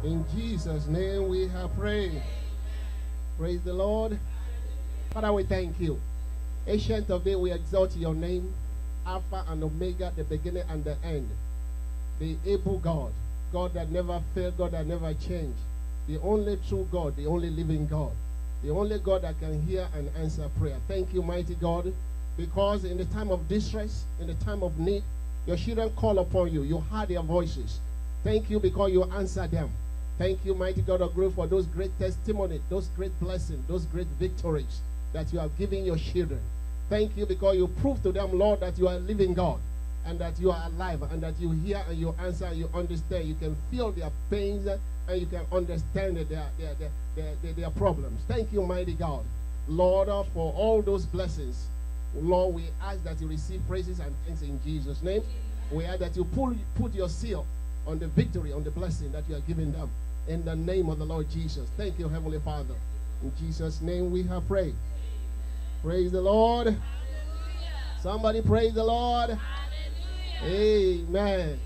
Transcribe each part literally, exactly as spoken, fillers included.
In Jesus' name we have prayed. Praise the Lord. Father, we thank you. Ancient of Days, we exalt your name. Alpha and Omega, the beginning and the end. The able God. God that never failed, God that never changed. The only true God, the only living God. The only God that can hear and answer prayer. Thank you, mighty God, because in the time of distress, in the time of need, your children call upon you. You heard their voices. Thank you because you answer them. Thank you, mighty God of glory, for those great testimonies, those great blessings, those great victories that you have given your children. Thank you because you prove to them, Lord, that you are a living God and that you are alive and that you hear and you answer and you understand. You can feel their pains and you can understand their, their, their, their, their, their problems. Thank you, mighty God, Lord, for all those blessings. Lord, we ask that you receive praises and thanks in Jesus' name. We ask that you pull, put your seal on the victory, on the blessing that you are giving them. In the name of the Lord Jesus. Thank you, Heavenly Father. In Jesus' name we have prayed. Praise the Lord. Hallelujah. Somebody praise the Lord. Hallelujah. Amen.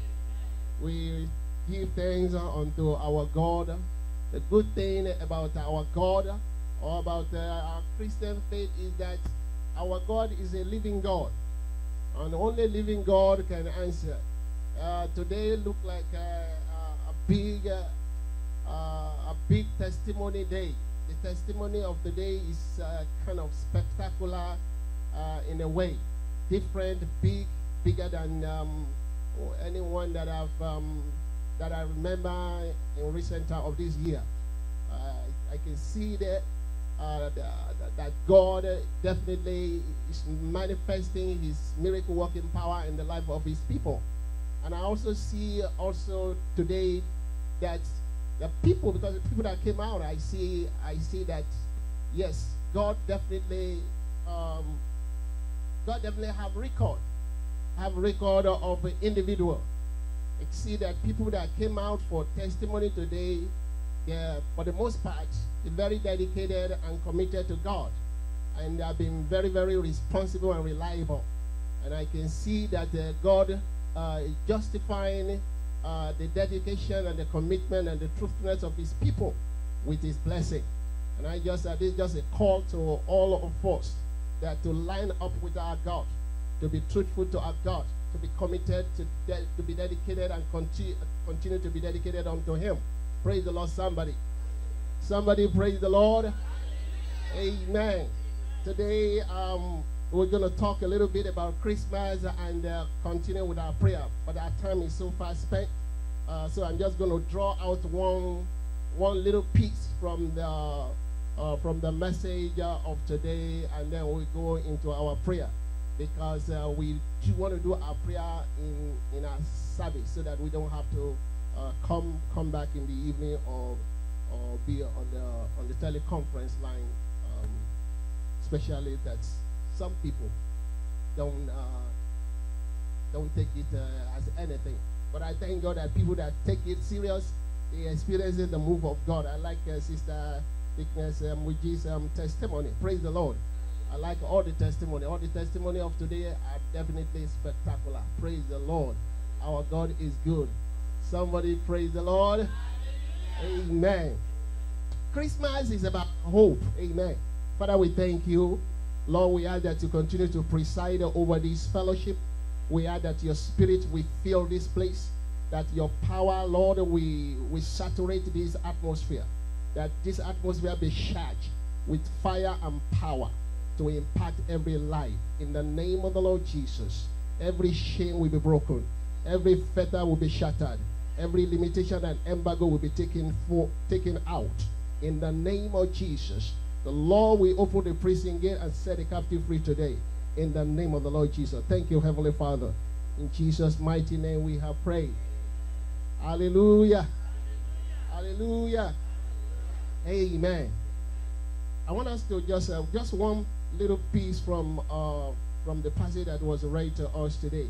We give thanks unto our God. The good thing about our God or about uh, our Christian faith is that our God is a living God. And only living God can answer. Uh, today look like uh, uh, a big, uh, uh, a big testimony day. The testimony of the day is uh, kind of spectacular uh, in a way, different, big, bigger than um, anyone that I've um, that I remember in recent time of this year. Uh, I can see that uh, the, that God definitely is manifesting His miracle working power in the life of His people. And I also see also today that the people, because the people that came out, I see, I see that yes, God definitely, um, God definitely have record, have record of an individual. I see that people that came out for testimony today, they're, for the most part, they're very dedicated and committed to God, and they have been very, very responsible and reliable. And I can see that uh, God uh, is justifying Uh, the dedication and the commitment and the truthfulness of His people with His blessing. And I just, uh, this is just a call to all of us that to line up with our God, to be truthful to our God, to be committed, to, de to be dedicated and continue, continue to be dedicated unto Him. Praise the Lord, somebody. Somebody praise the Lord. Amen. Today, um, we're going to talk a little bit about Christmas and uh, continue with our prayer. But our time is so far spent. Uh, so I'm just going to draw out one, one little piece from the, uh, from the message uh, of today, and then we'll go into our prayer. Because uh, we do want to do our prayer in, in our service so that we don't have to uh, come, come back in the evening or, or be on the, on the teleconference line, um, especially that's some people don't uh, don't take it uh, as anything. But I thank God that people that take it serious, they experience the move of God. I like uh, Sister Dickness um, Muji's um, testimony. Praise the Lord. I like all the testimony. All the testimony of today are definitely spectacular. Praise the Lord. Our God is good. Somebody praise the Lord. Amen. Christmas is about hope. Amen. Father, we thank you. Lord, we ask that you continue to preside over this fellowship. We ask that your spirit will fill this place, that your power, Lord, we, we saturate this atmosphere, that this atmosphere be charged with fire and power to impact every life. In the name of the Lord Jesus, every chain will be broken, every fetter will be shattered, every limitation and embargo will be taken, for, taken out. In the name of Jesus, the Lord will open the prison gate and set the captive free today. In the name of the Lord Jesus. Thank you, Heavenly Father. In Jesus' mighty name we have prayed. Hallelujah. Hallelujah. Amen. I want us to just, uh, just one little piece from, uh, from the passage that was read to us today.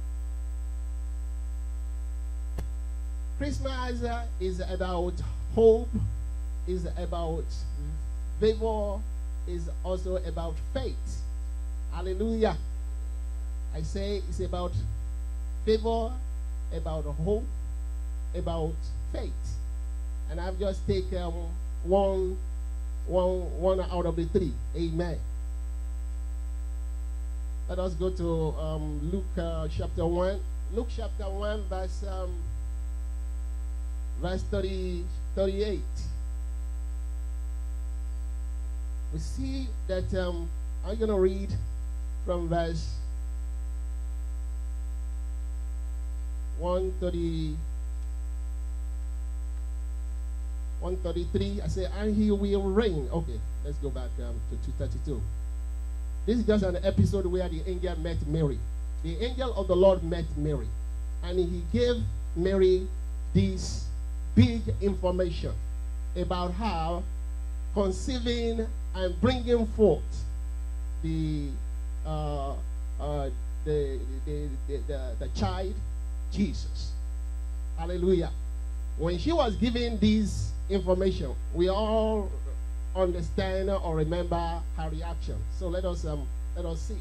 Christmas uh, is about hope, is about favor, is also about faith. Hallelujah. I say it's about favor, about hope, about faith. And I've just taken um, one, one, one out of the three. Amen. Let us go to um, Luke uh, chapter one. Luke chapter one, verse um, verse thirty, thirty-eight. We see that um, I'm going to read from verse one thirty, one thirty-three. I say, and he will reign. Okay, let's go back um, to two thirty-two. This is just an episode where the angel met Mary. The angel of the Lord met Mary, and he gave Mary this big information about how conceiving and bringing forth the uh, uh, the, the, the, the, the child Jesus. Hallelujah. When she was giving this information, we all understand or remember her reaction. So let us um, let us see.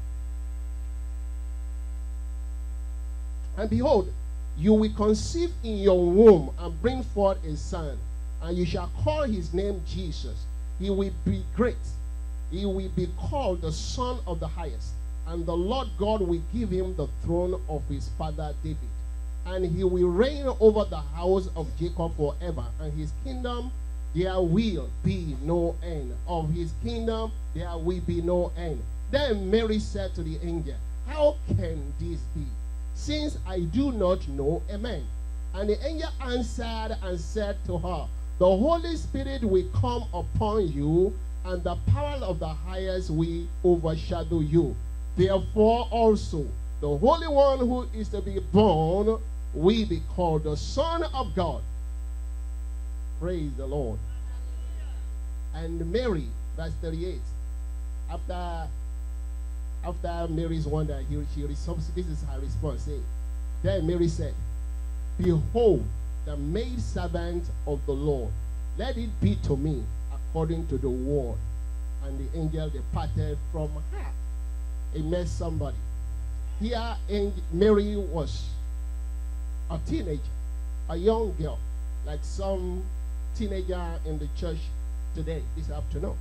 And behold, you will conceive in your womb and bring forth a son, and you shall call his name Jesus. He will be great. He will be called the Son of the Highest. And the Lord God will give him the throne of his father David. And he will reign over the house of Jacob forever. And his kingdom there will be no end. Of his kingdom there will be no end. Then Mary said to the angel, how can this be, since I do not know a man? And the angel answered and said to her, the Holy Spirit will come upon you, and the power of the highest will overshadow you. Therefore also the Holy One who is to be born will be called the Son of God. Praise the Lord. And Mary, verse thirty-eight, after after Mary's wonder, he, she responds, this is her response. Say, then Mary said, behold, the maidservant of the Lord, let it be to me according to the word. And the angel departed from her. Amen, somebody. Here, Mary was a teenager, a young girl, like some teenager in the church today, this afternoon.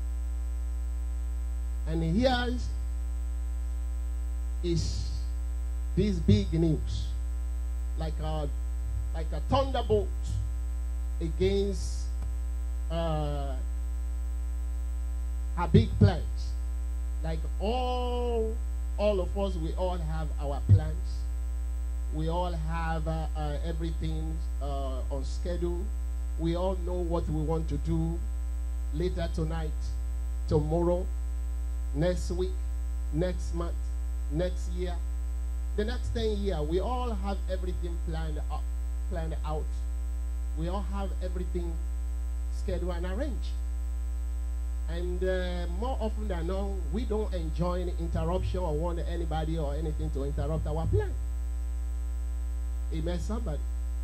And here is this big news, like a like a thunderbolt against uh, her big plans. Like all, all of us, we all have our plans. We all have uh, uh, everything uh, on schedule. We all know what we want to do later tonight, tomorrow, next week, next month, next year, the next ten years. We all have everything planned up. planned out. We all have everything scheduled and arranged. And uh, more often than not, we don't enjoy any interruption or want anybody or anything to interrupt our plan. Amen, somebody.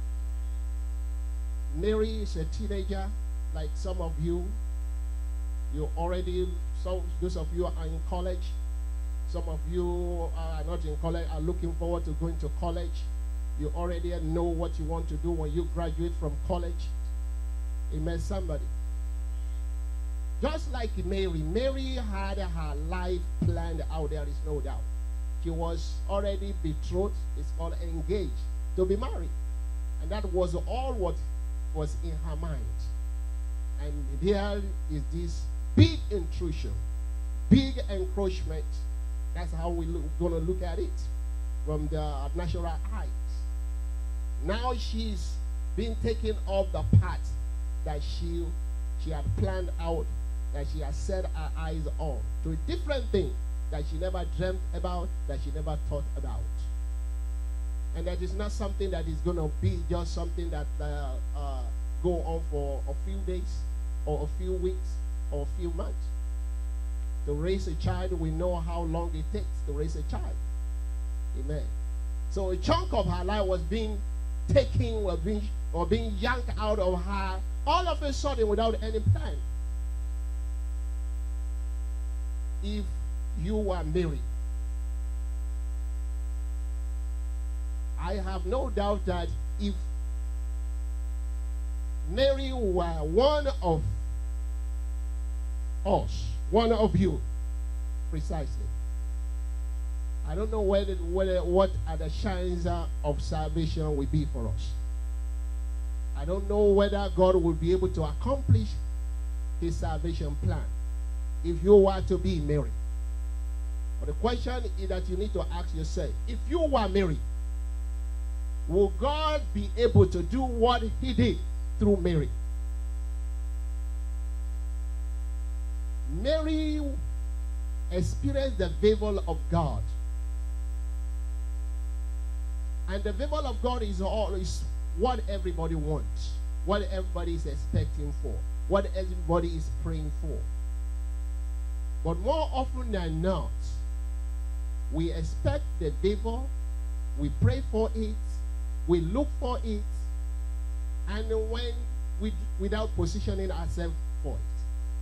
Mary is a teenager, like some of you. You already, some, those of you are in college. Some of you are not in college, are looking forward to going to college. You already know what you want to do when you graduate from college. Amen, somebody. Just like Mary, Mary had her life planned out, there is no doubt. She was already betrothed, it's called engaged, to be married. And that was all what was in her mind. And there is this big intrusion, big encroachment. That's how we're going to look at it from the natural eyes. Now she's been taken off the path that she, she had planned out, that she had set her eyes on, to a different thing that she never dreamt about, that she never thought about. And that is not something that is going to be just something that uh, uh, go on for a few days or a few weeks or a few months. To raise a child, we know how long it takes to raise a child. Amen. So a chunk of her life was being taken, or being, or being yanked out of her all of a sudden without any plan. If you are Mary, I have no doubt that if Mary were one of us, one of you, precisely. I don't know whether, whether what are the chances of salvation will be for us. I don't know whether God will be able to accomplish his salvation plan if you were to be Mary. But the question is that you need to ask yourself, if you were Mary, will God be able to do what he did through Mary? Mary experienced the favor of God. And the favor of God is always what everybody wants, what everybody is expecting for, what everybody is praying for. But more often than not, we expect the favor, we pray for it, we look for it, and when we, without positioning ourselves for it,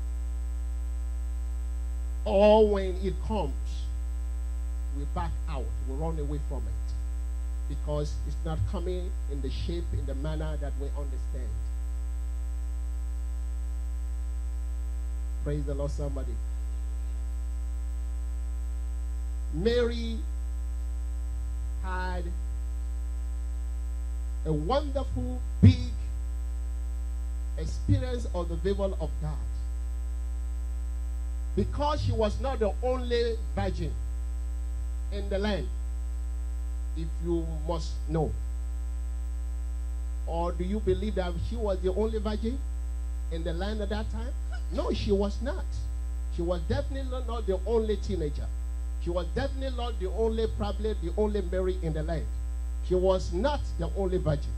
or when it comes, we back out, we run away from it, because it's not coming in the shape, in the manner that we understand. Praise the Lord, somebody. Mary had a wonderful, big experience of the favor of God, because she was not the only virgin in the land, if you must know. Or do you believe that she was the only virgin in the land at that time? No, she was not. She was definitely not the only teenager. She was definitely not the only, probably the only Mary in the land. She was not the only virgin.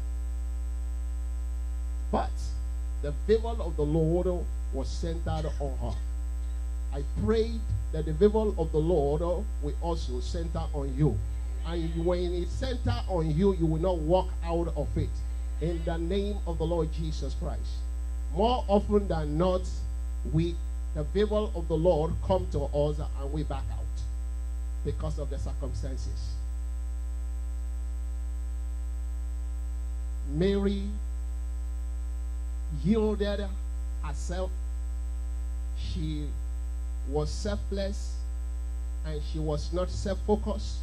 But the favor of the Lord was centered on her. I prayed that the favor of the Lord will also center on you. And when it centers on you, you will not walk out of it. In the name of the Lord Jesus Christ. More often than not, we, the favor of the Lord come to us and we back out because of the circumstances. Mary yielded herself. She was selfless and she was not self-focused.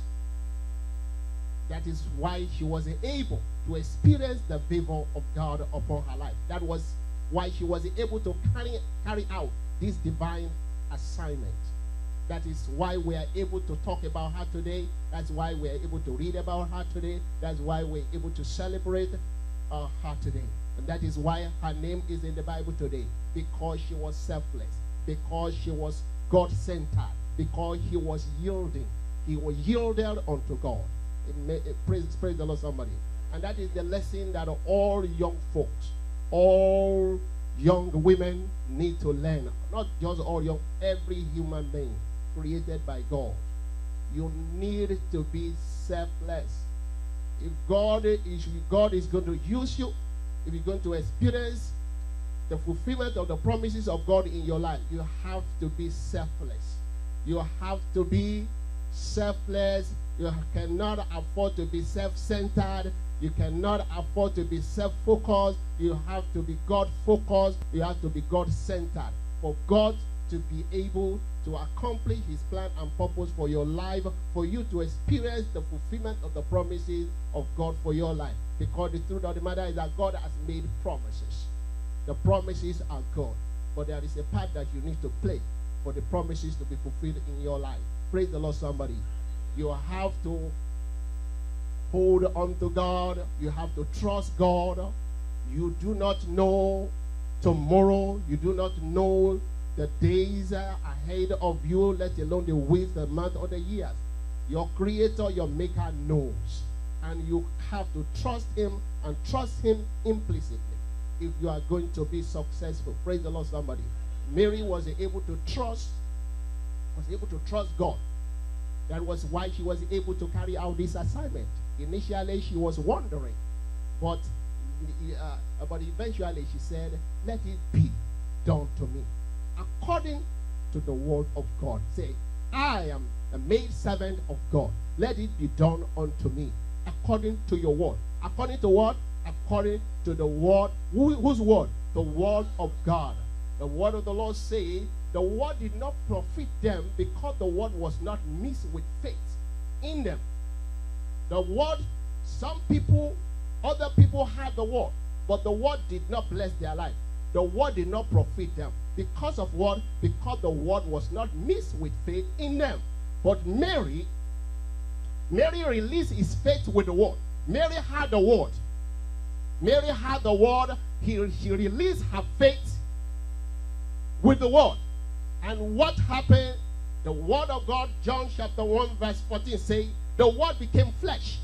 That is why she was able to experience the favor of God upon her life. That was why she was able to carry, carry out this divine assignment. That is why we are able to talk about her today. That's why we are able to read about her today. That's why we're able to celebrate uh, her today. And that is why her name is in the Bible today. Because she was selfless. Because she was God-centered. Because he was yielding. He was yielded unto God. It may, it, praise, praise the Lord, somebody. And that is the lesson that all young folks, all young women need to learn. Not just all young, every human being created by God. You need to be selfless. If God is, if God is going to use you, if you're going to experience the fulfillment of the promises of God in your life, you have to be selfless. You have to be selfless. You cannot afford to be self-centered. You cannot afford to be self-focused. You have to be God-focused. You have to be God-centered. For God to be able to accomplish his plan and purpose for your life, for you to experience the fulfillment of the promises of God for your life. Because the truth of the matter is that God has made promises. The promises are God. But there is a part that you need to play for the promises to be fulfilled in your life. Praise the Lord, somebody. You have to hold on to God. You have to trust God. You do not know tomorrow. You do not know the days ahead of you, let alone the weeks, the month, or the years. Your Creator, your Maker knows. And you have to trust him and trust him implicitly if you are going to be successful. Praise the Lord, somebody. Mary was able to trust, was able to trust God. That was why she was able to carry out this assignment. Initially, she was wondering, but, uh, but eventually she said, let it be done to me according to the word of God. Say, I am a maid servant of God. Let it be done unto me according to your word. According to what? according to the word. Who, whose word? The word of God. The word of the Lord say, the word did not profit them because the word was not mixed with faith in them. The word, some people, other people had the word, but the word did not bless their life. The word did not profit them. Because of what? Because the word was not mixed with faith in them. But Mary, Mary released his faith with the word. Mary had the word. Mary had the word. He, she released her faith with the word. And what happened? The word of God, John chapter one verse fourteen say, the word became flesh.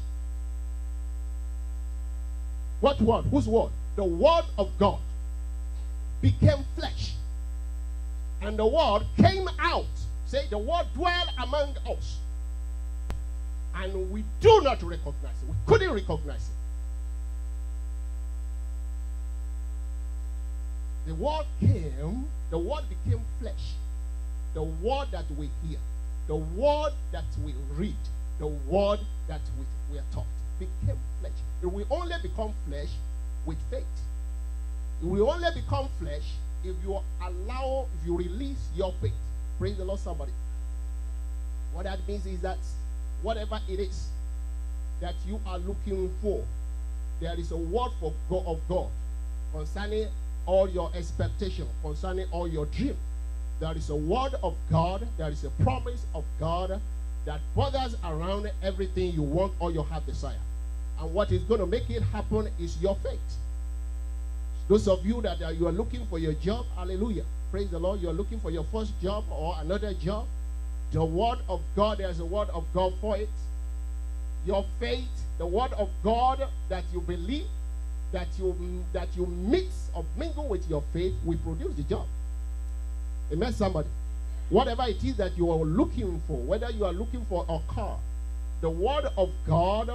What word? Whose word? The word of God became flesh. And the word came out. Say, the word dwelled among us. And we do not recognize it. We couldn't recognize it. The word came, the word became flesh. The word that we hear, the word that we read, the word that we, we are taught became flesh. It will only become flesh with faith. It will only become flesh if you allow, if you release your faith. Praise the Lord, somebody. What that means is that whatever it is that you are looking for, there is a word for God of God concerning all your expectation, concerning all your dream. There is a word of God, there is a promise of God that borders around everything you want or your heart desire. And what is going to make it happen is your faith. Those of you that are, you are looking for your job, hallelujah, praise the Lord, you are looking for your first job or another job, the word of God, there's a word of God for it. Your faith, the word of God that you believe, that you, that you mix or mingle with your faith will produce the job. Amen, somebody. Whatever it is that you are looking for, whether you are looking for a car, the word of God,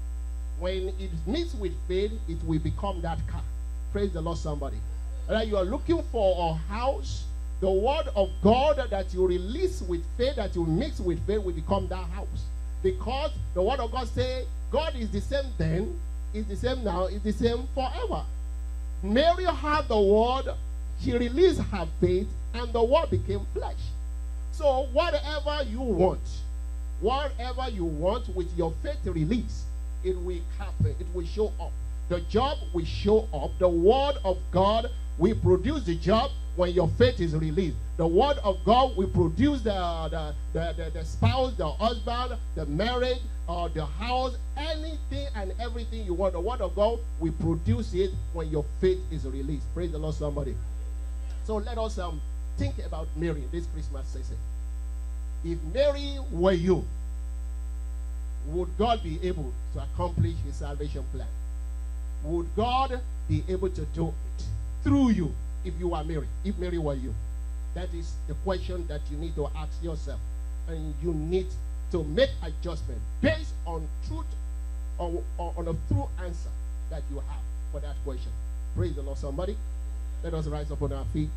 when it meets with faith, it will become that car. Praise the Lord, somebody. Whether you are looking for a house, the word of God that you release with faith, that you mix with faith, will become that house. Because the word of God says, God is the same then, is the same now, is the same forever. Mary had the word, she released her faith, and the word became flesh. So whatever you want, whatever you want with your faith release, it will happen, it will show up. The job will show up. The word of God will produce the job when your faith is released. The word of God will produce the, the, the, the, the spouse, the husband, the marriage, or the house, anything and everything you want. The word of God will produce it when your faith is released. Praise the Lord, somebody. So let us um, think about Mary this Christmas season. If Mary were you, would God be able to accomplish his salvation plan? Would God be able to do it through you if you are Mary, if Mary were you? That is the question that you need to ask yourself. And you need to make adjustment based on truth or, or on a true answer that you have for that question. Praise the Lord, somebody. Let us rise up on our feet.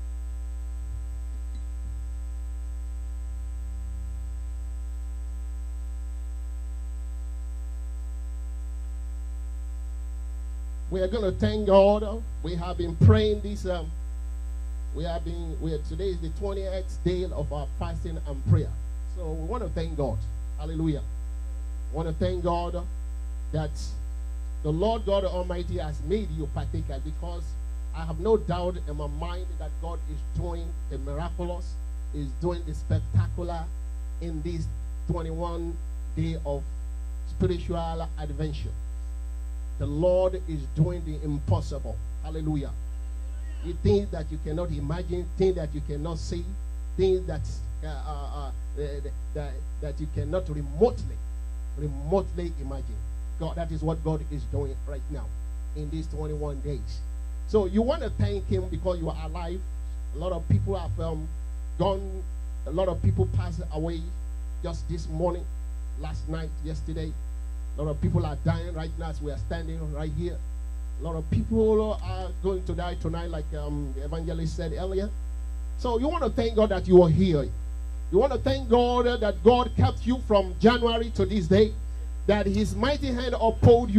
We are going to thank God. We have been praying this. Um, we have been. We are, today is the twentieth day of our fasting and prayer. So we want to thank God. Hallelujah. We want to thank God that the Lord God Almighty has made you partaker, because I have no doubt in my mind that God is doing the miraculous, is doing the spectacular in this twenty-one day of spiritual adventure. The Lord is doing the impossible. Hallelujah. You things that you cannot imagine, things that you cannot see, things that uh, uh, uh, that, that you cannot remotely, remotely imagine. God, that is what God is doing right now in these twenty-one days. So you want to thank him because you are alive. A lot of people have um, gone, a lot of people passed away just this morning, last night, yesterday. A lot of people are dying right now as we are standing right here. A lot of people are going to die tonight, like um, the evangelist said earlier. So you want to thank God that you are here. You want to thank God that God kept you from January to this day, that his mighty hand uphold you,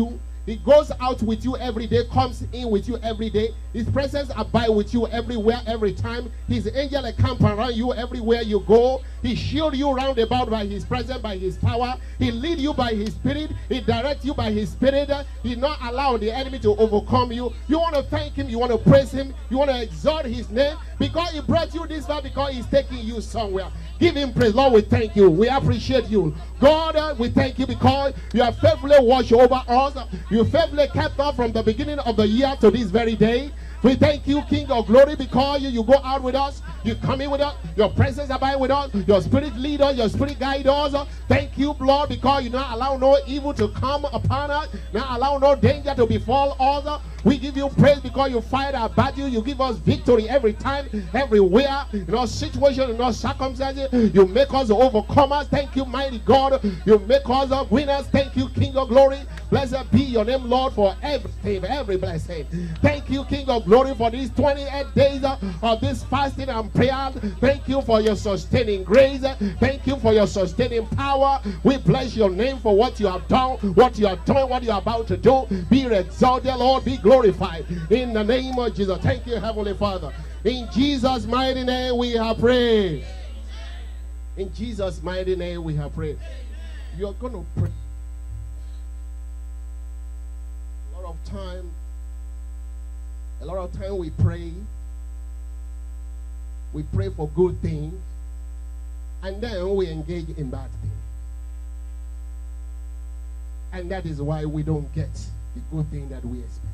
He goes out with you every day, comes in with you every day. His presence abide with you everywhere, every time. His angel camp around you everywhere you go. He shield you round about by his presence, by his power. He lead you by his spirit. He direct you by his spirit. He not allow the enemy to overcome you. You want to thank him. You want to praise him. You want to exalt his name because he brought you this far, because he's taking you somewhere. Give him praise. Lord, we thank you. We appreciate you. God, uh, we thank you because you have faithfully watched over us. You faithfully kept us from the beginning of the year to this very day. We thank you, King of Glory, because you, you go out with us. You come in with us. Your presence abide with us. Your spirit lead us. Your spirit guide us. Thank you, Lord, because you not allow no evil to come upon us. Not allow no danger to befall us. We give you praise because you fight our battle. You give us victory every time, everywhere. In all situations, in all circumstances, you make us overcomers. Thank you, mighty God. You make us winners. Thank you, King of Glory. Blessed be your name, Lord, for everything, every blessing. Thank you, King of Glory, for these twenty-eight days of this fasting and prayer. Thank you for your sustaining grace. Thank you for your sustaining power. We bless your name for what you have done, what you are doing, what you are about to do. Be exalted, Lord. Be glorified in the name of Jesus. Thank you, Heavenly Father. In Jesus' mighty name we have prayed. In Jesus' mighty name we have prayed. You're going to pray. A lot of time, a lot of time we pray. We pray for good things, and then we engage in bad things. And that is why we don't get the good thing that we expect.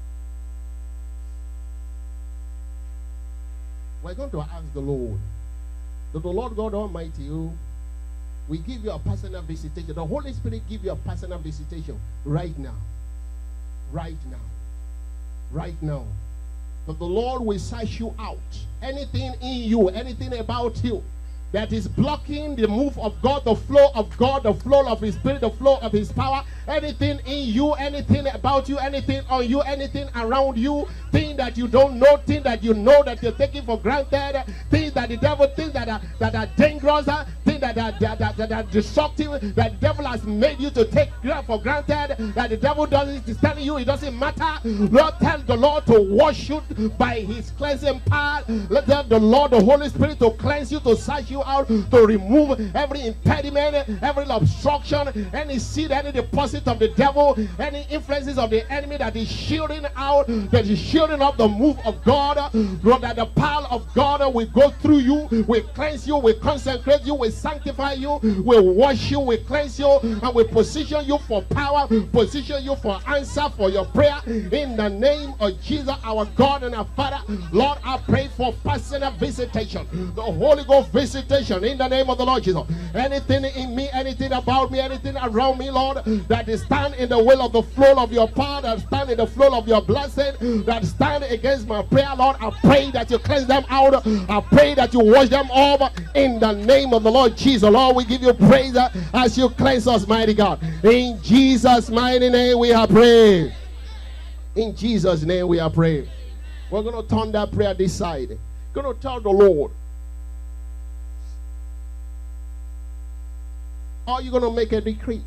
We're going to ask the Lord, that the Lord God Almighty, you, we give you a personal visitation. The Holy Spirit give you a personal visitation right now. Right now. Right now. That the Lord will search you out. Anything in you, anything about you that is blocking the move of God, the flow of God, the flow of his spirit, the flow of his power, anything in you, anything about you, anything on you, anything around you, things that you don't know, things that you know that you're taking for granted, things that the devil thinks that are, that are dangerous, things that are, that, that, that are destructive, that the devil has made you to take for granted, that the devil doesn't, is telling you it doesn't matter. Lord, tell the Lord to wash you by his cleansing power. Let the Lord, the Holy Spirit, to cleanse you, to search you out, to remove every impediment, every obstruction, any seed, any deposit of the devil, any influences of the enemy that is shielding out, that is shielding up the move of God. Lord, that the power of God will go through you, will cleanse you, will consecrate you, will sanctify you, will wash you, will cleanse you, and will position you for power, position you for answer for your prayer. In the name of Jesus, our God and our Father, Lord, I pray for personal visitation, the Holy Ghost visitation in the name of the Lord Jesus. Anything in me, anything about me, anything around me, Lord, that is stand in the will of the flow of your power, that stand in the flow of your blessing, that stand against my prayer, Lord, I pray that you cleanse them out. I pray that you wash them over in the name of the Lord Jesus. Lord, we give you praise as you cleanse us, mighty God. In Jesus' mighty name we are praying. In Jesus' name we are praying. We're going to turn that prayer this side. We're going to tell the Lord, are you going to make a decree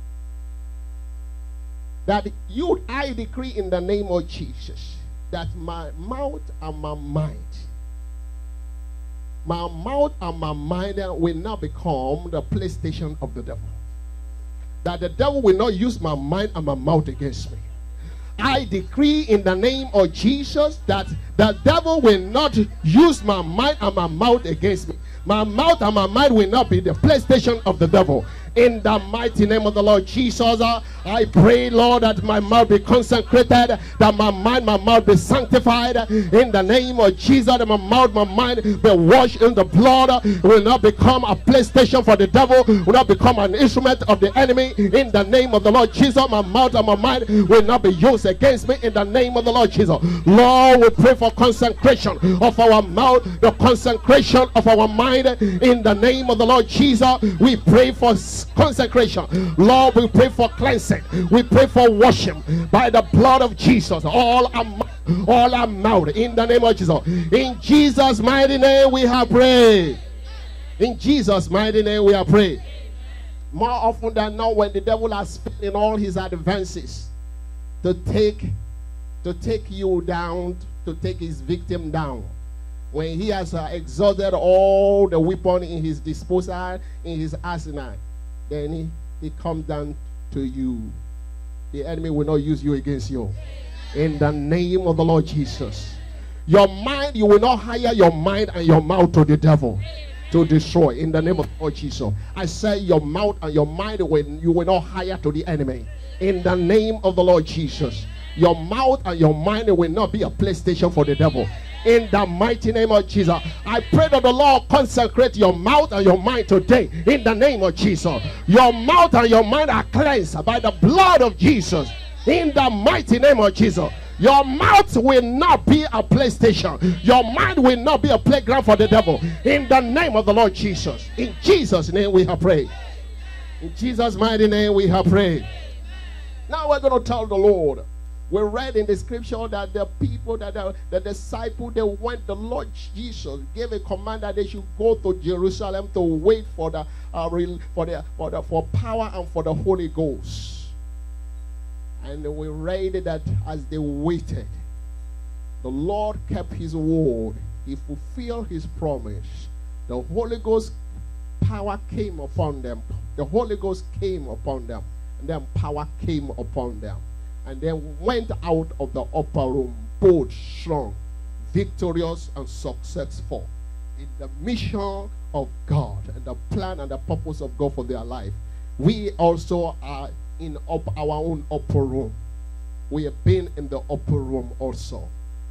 that you, I decree in the name of Jesus, that my mouth and my mind, my mouth and my mind will not become the PlayStation of the devil. That the devil will not use my mind and my mouth against me. I decree in the name of Jesus that the devil will not use my mind and my mouth against me. My mouth and my mind will not be the PlayStation of the devil. In the mighty name of the Lord Jesus, uh, I pray, Lord, that my mouth be consecrated, that my mind, my mouth be sanctified. In the name of Jesus, that my mouth, my mind be washed in the blood. Uh, will not become a PlayStation for the devil. Will not become an instrument of the enemy. In the name of the Lord Jesus, my mouth and my mind will not be used against me. In the name of the Lord Jesus, Lord, we pray for consecration of our mouth, the consecration of our mind. In the name of the Lord Jesus, we pray for consecration. Lord, we pray for cleansing. We pray for washing by the blood of Jesus. All our, all our mouth in the name of Jesus. In Jesus' mighty name we have prayed. In Jesus' mighty name we have prayed. More often than not, when the devil has failed in all his advances, to take to take you down, to take his victim down. When he has uh, exhausted all the weapon in his disposal, in his arsenal, then he, he comes down to you. The enemy will not use you against you. In the name of the Lord Jesus. Your mind, you will not hire your mind and your mouth to the devil to destroy. In the name of the Lord Jesus. I say your mouth and your mind, when you will not hire to the enemy. In the name of the Lord Jesus. Your mouth and your mind will not be a PlayStation for the devil. In the mighty name of Jesus, I pray that the Lord consecrate your mouth and your mind today. In the name of Jesus, your mouth and your mind are cleansed by the blood of Jesus. In the mighty name of Jesus, your mouth will not be a PlayStation. Your mind will not be a playground for the devil. In the name of the Lord Jesus. In Jesus' name we have prayed. In Jesus' mighty name we have prayed. Now we're going to tell the Lord. We read in the scripture that the people, that the, the disciples, they went, the Lord Jesus gave a command that they should go to Jerusalem to wait for the, uh, for the, for the, for power and for the Holy Ghost. And we read that as they waited, the Lord kept his word. He fulfilled his promise. The Holy Ghost power came upon them. The Holy Ghost came upon them. And then power came upon them. And then went out of the upper room, bold, strong, victorious, and successful in the mission of God and the plan and the purpose of God for their life. We also are in up our own upper room. We have been in the upper room also.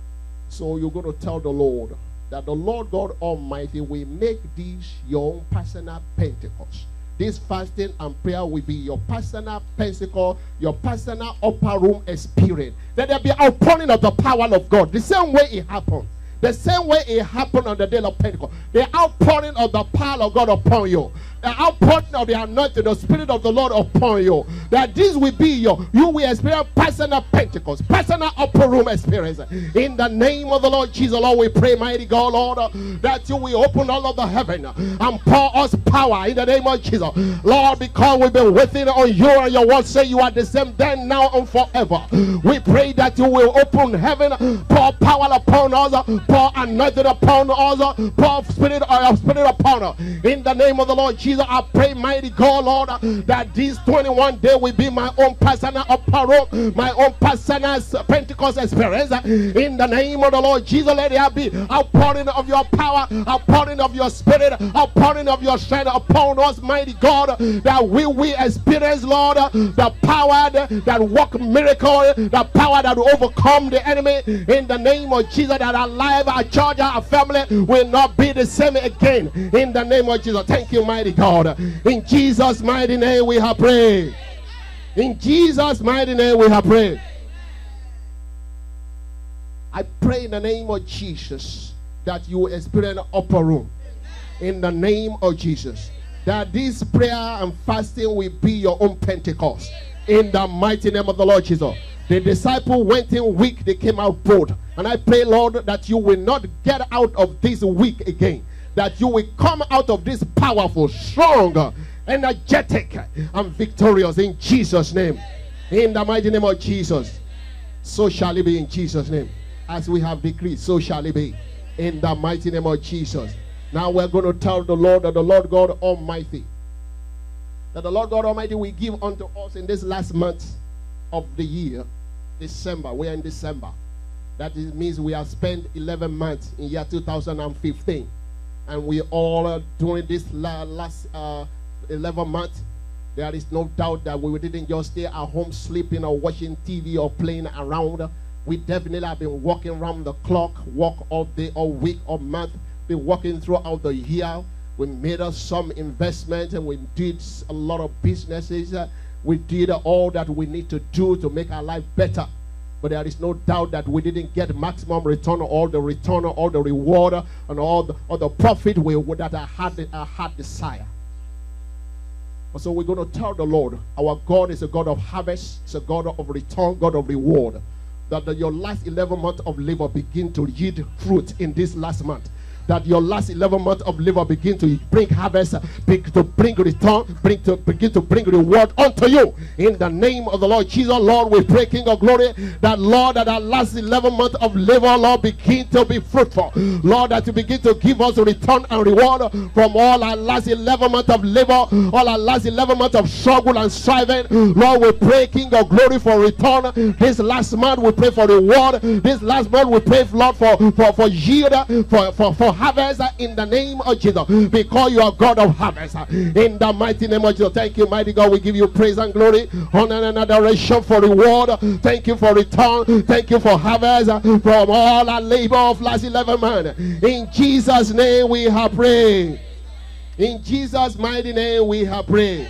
So you're going to tell the Lord that the Lord God Almighty will make this your own personal Pentecost. This fasting and prayer will be your personal Pentecost, your personal upper room experience. That there be outpouring of the power of God. The same way it happened. The same way it happened on the day of Pentecost. The outpouring of the power of God upon you. The outpouring of the anointing, the Spirit of the Lord upon you. That this will be your, you will experience personal Pentecost, personal upper room experience. In the name of the Lord Jesus, Lord, we pray, mighty God, Lord, that you will open all of the heaven and pour us power in the name of Jesus. Lord, because we've been waiting on you and your word say you are the same then, now, and forever. We pray that you will open heaven, pour power upon us, pour anointing upon us, pour spirit, uh, spirit upon us. In the name of the Lord Jesus, I pray, mighty God, Lord, that this twenty-one day will be my own personal upper room, my own personal Pentecost experience. In the name of the Lord Jesus, let there be outpouring of your power, outpouring of your spirit, outpouring of your strength upon us, mighty God, that we will experience, Lord, the power that work miracle, the power that will overcome the enemy. In the name of Jesus, that our life, our church, our family will not be the same again. In the name of Jesus, thank you, mighty God. In Jesus' mighty name we have prayed. In Jesus' mighty name we have prayed. I pray in the name of Jesus that you will experience upper room. In the name of Jesus. That this prayer and fasting will be your own Pentecost. In the mighty name of the Lord Jesus. The disciples went in weak, they came out bold. And I pray, Lord, that you will not get out of this week again. That you will come out of this powerful, strong, energetic, and victorious in Jesus' name. In the mighty name of Jesus. So shall it be in Jesus' name. As we have decreed, so shall it be. In the mighty name of Jesus. Now we're going to tell the Lord that the Lord God Almighty, that the Lord God Almighty will give unto us in this last month of the year, December. We are in December. That is, means we have spent eleven months in year two thousand fifteen. And we all uh, during this la last uh, eleven months, there is no doubt that we didn't just stay at home sleeping or watching T V or playing around. We definitely have been working around the clock, work all day, all week, all month, been working throughout the year. We made us some investment and we did a lot of businesses. Uh, we did uh, all that we need to do to make our life better. But there is no doubt that we didn't get maximum return, all the return, all the reward, and all the, all the profit we, that I had, I had desire. So we're going to tell the Lord, our God is a God of harvest, it's a God of return, God of reward. That the, your last eleven months of labor begin to yield fruit in this last month. that your last eleven months of labor begin to bring harvest, begin to bring return, bring to begin to bring reward unto you. In the name of the Lord Jesus, Lord, we pray, King of glory, that Lord, that our last eleven months of labor, Lord, begin to be fruitful. Lord, that you begin to give us return and reward from all our last eleven months of labor, all our last eleven months of struggle and striving. Lord, we pray, King of glory, for return. This last month we pray for reward. This last month we pray, Lord, for for for yield, for for for harvest, in the name of Jesus, because you are God of harvest. In the mighty name of Jesus, thank you, mighty God. We give you praise and glory, honor and adoration for reward. Thank you for return. Thank you for harvest from all our labor of last eleven months. In Jesus' name we have prayed. In Jesus' mighty name we have prayed.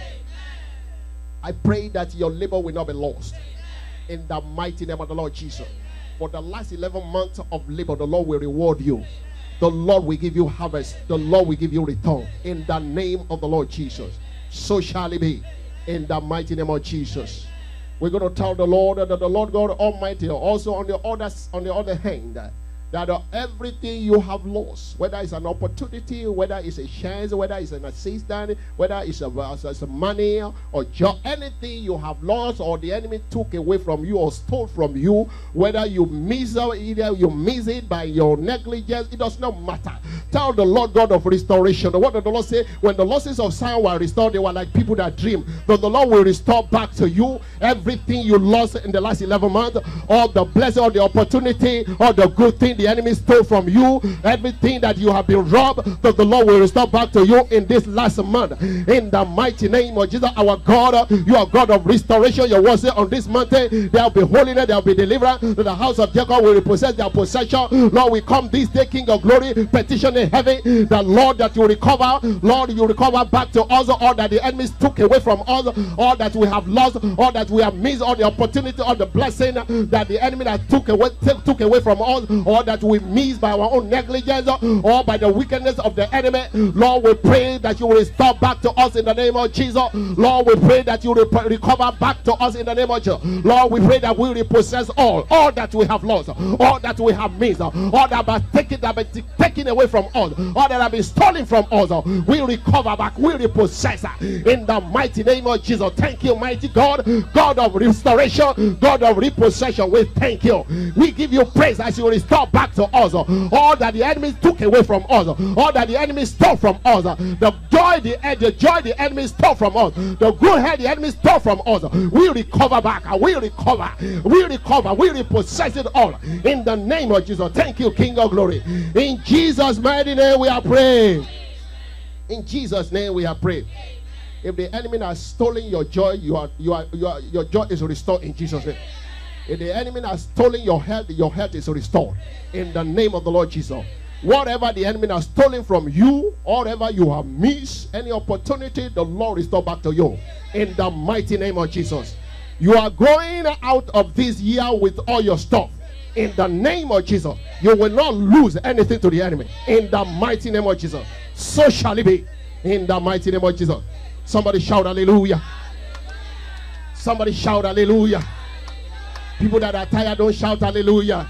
I pray that your labor will not be lost. In the mighty name of the Lord Jesus. For the last eleven months of labor, the Lord will reward you. The Lord will give you harvest. The Lord will give you return. In the name of the Lord Jesus. So shall it be. In the mighty name of Jesus. We're going to tell the Lord that the Lord God Almighty, also on the other, on the other hand, that uh, everything you have lost, whether it's an opportunity, whether it's a chance, whether it's an assistance, whether it's a, it's a money or job, anything you have lost or the enemy took away from you or stole from you, whether you miss it, either you miss it by your negligence, it does not matter. Tell the Lord God of restoration. What did the Lord say? When the losses of Zion were restored, they were like people that dream. But the Lord will restore back to you everything you lost in the last eleven months, all the blessing, all the opportunity, all the good thing the enemy stole from you, everything that you have been robbed, that the Lord will restore back to you in this last month. In the mighty name of Jesus, our God, you are God of restoration. Your word says on this mountain there will be holiness, there will be deliverance. The house of Jacob will repossess their possession. Lord, we come this day, King of glory, petition in heaven, the Lord, that you recover, Lord, you recover back to us all that the enemies took away from us, all that we have lost, all that we have missed, all the opportunity, all the blessing that the enemy that took away took away from us, all that we missed by our own negligence or by the wickedness of the enemy. Lord, we pray that you will restore back to us in the name of Jesus. Lord, we pray that you will recover back to us in the name of Jesus. Lord, we pray that we will repossess all, all that we have lost, all that we have missed, all that have taken, that have been taken away from us, all that have been stolen from us. We recover back, we repossess in the mighty name of Jesus. Thank you, mighty God, God of restoration, God of repossession. We thank you. We give you praise as you restore back to us all that the enemy took away from us, all that the enemy stole from us, the joy the, the joy the enemy stole from us, the good health the enemy stole from us. We recover back, we recover, we recover, we repossess it all in the name of Jesus. Thank you, King of glory. In Jesus' mighty name we are praying. In Jesus' name we are praying. If the enemy has stolen your joy, you are, you are, you are, your joy is restored in Jesus' name. If the enemy has stolen your health, your health is restored in the name of the Lord Jesus. Whatever the enemy has stolen from you, whatever you have missed, any opportunity, the Lord restore back to you in the mighty name of Jesus. You are going out of this year with all your stuff in the name of Jesus. You will not lose anything to the enemy in the mighty name of Jesus. So shall it be in the mighty name of Jesus. Somebody shout hallelujah. Somebody shout hallelujah. People that are tired, don't shout hallelujah.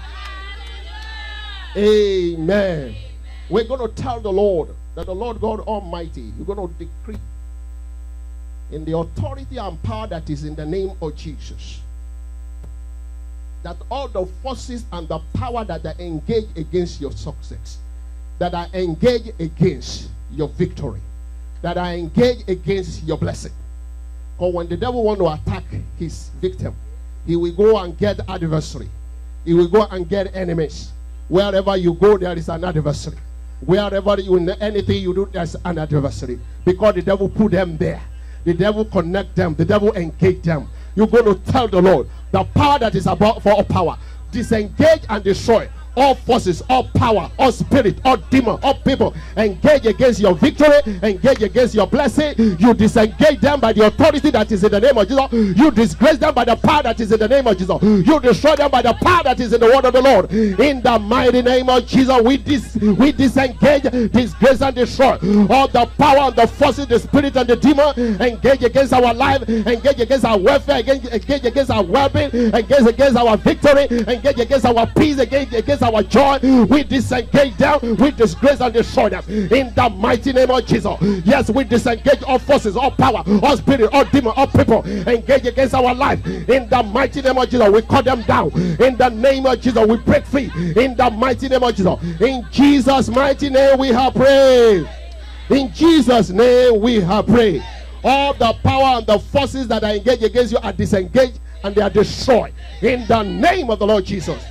Amen. We're going to tell the Lord that the Lord God Almighty, you're going to decree in the authority and power that is in the name of Jesus, that all the forces and the power that are engaged against your success, that are engaged against your victory, that are engaged against your blessing. Because when the devil wants to attack his victim, he will go and get adversary. He will go and get enemies. Wherever you go, there is an adversary. Wherever you, anything you do, there's an adversary. Because the devil put them there. The devil connect them. The devil engage them. You're going to tell the Lord, the power that is above for all power, disengage and destroy all forces, all power, all spirit, all demon, all people engage against your victory, engage against your blessing. You disengage them by the authority that is in the name of Jesus. You disgrace them by the power that is in the name of Jesus. You destroy them by the power that is in the word of the Lord. In the mighty name of Jesus, we dis we disengage, disgrace and destroy all the power and the forces, the spirit and the demon engage against our life, engage against our welfare, engage, engage against our well-being, engage against our victory, engage against our peace, engage against against our joy, we disengage them, we disgrace and destroy them in the mighty name of Jesus. Yes, we disengage all forces, all power, all spirit, all demon, all people engage against our life in the mighty name of Jesus. We cut them down in the name of Jesus. We break free in the mighty name of Jesus. In Jesus' mighty name we have prayed. In Jesus' name we have prayed. All the power and the forces that are engaged against you are disengaged and they are destroyed in the name of the Lord Jesus.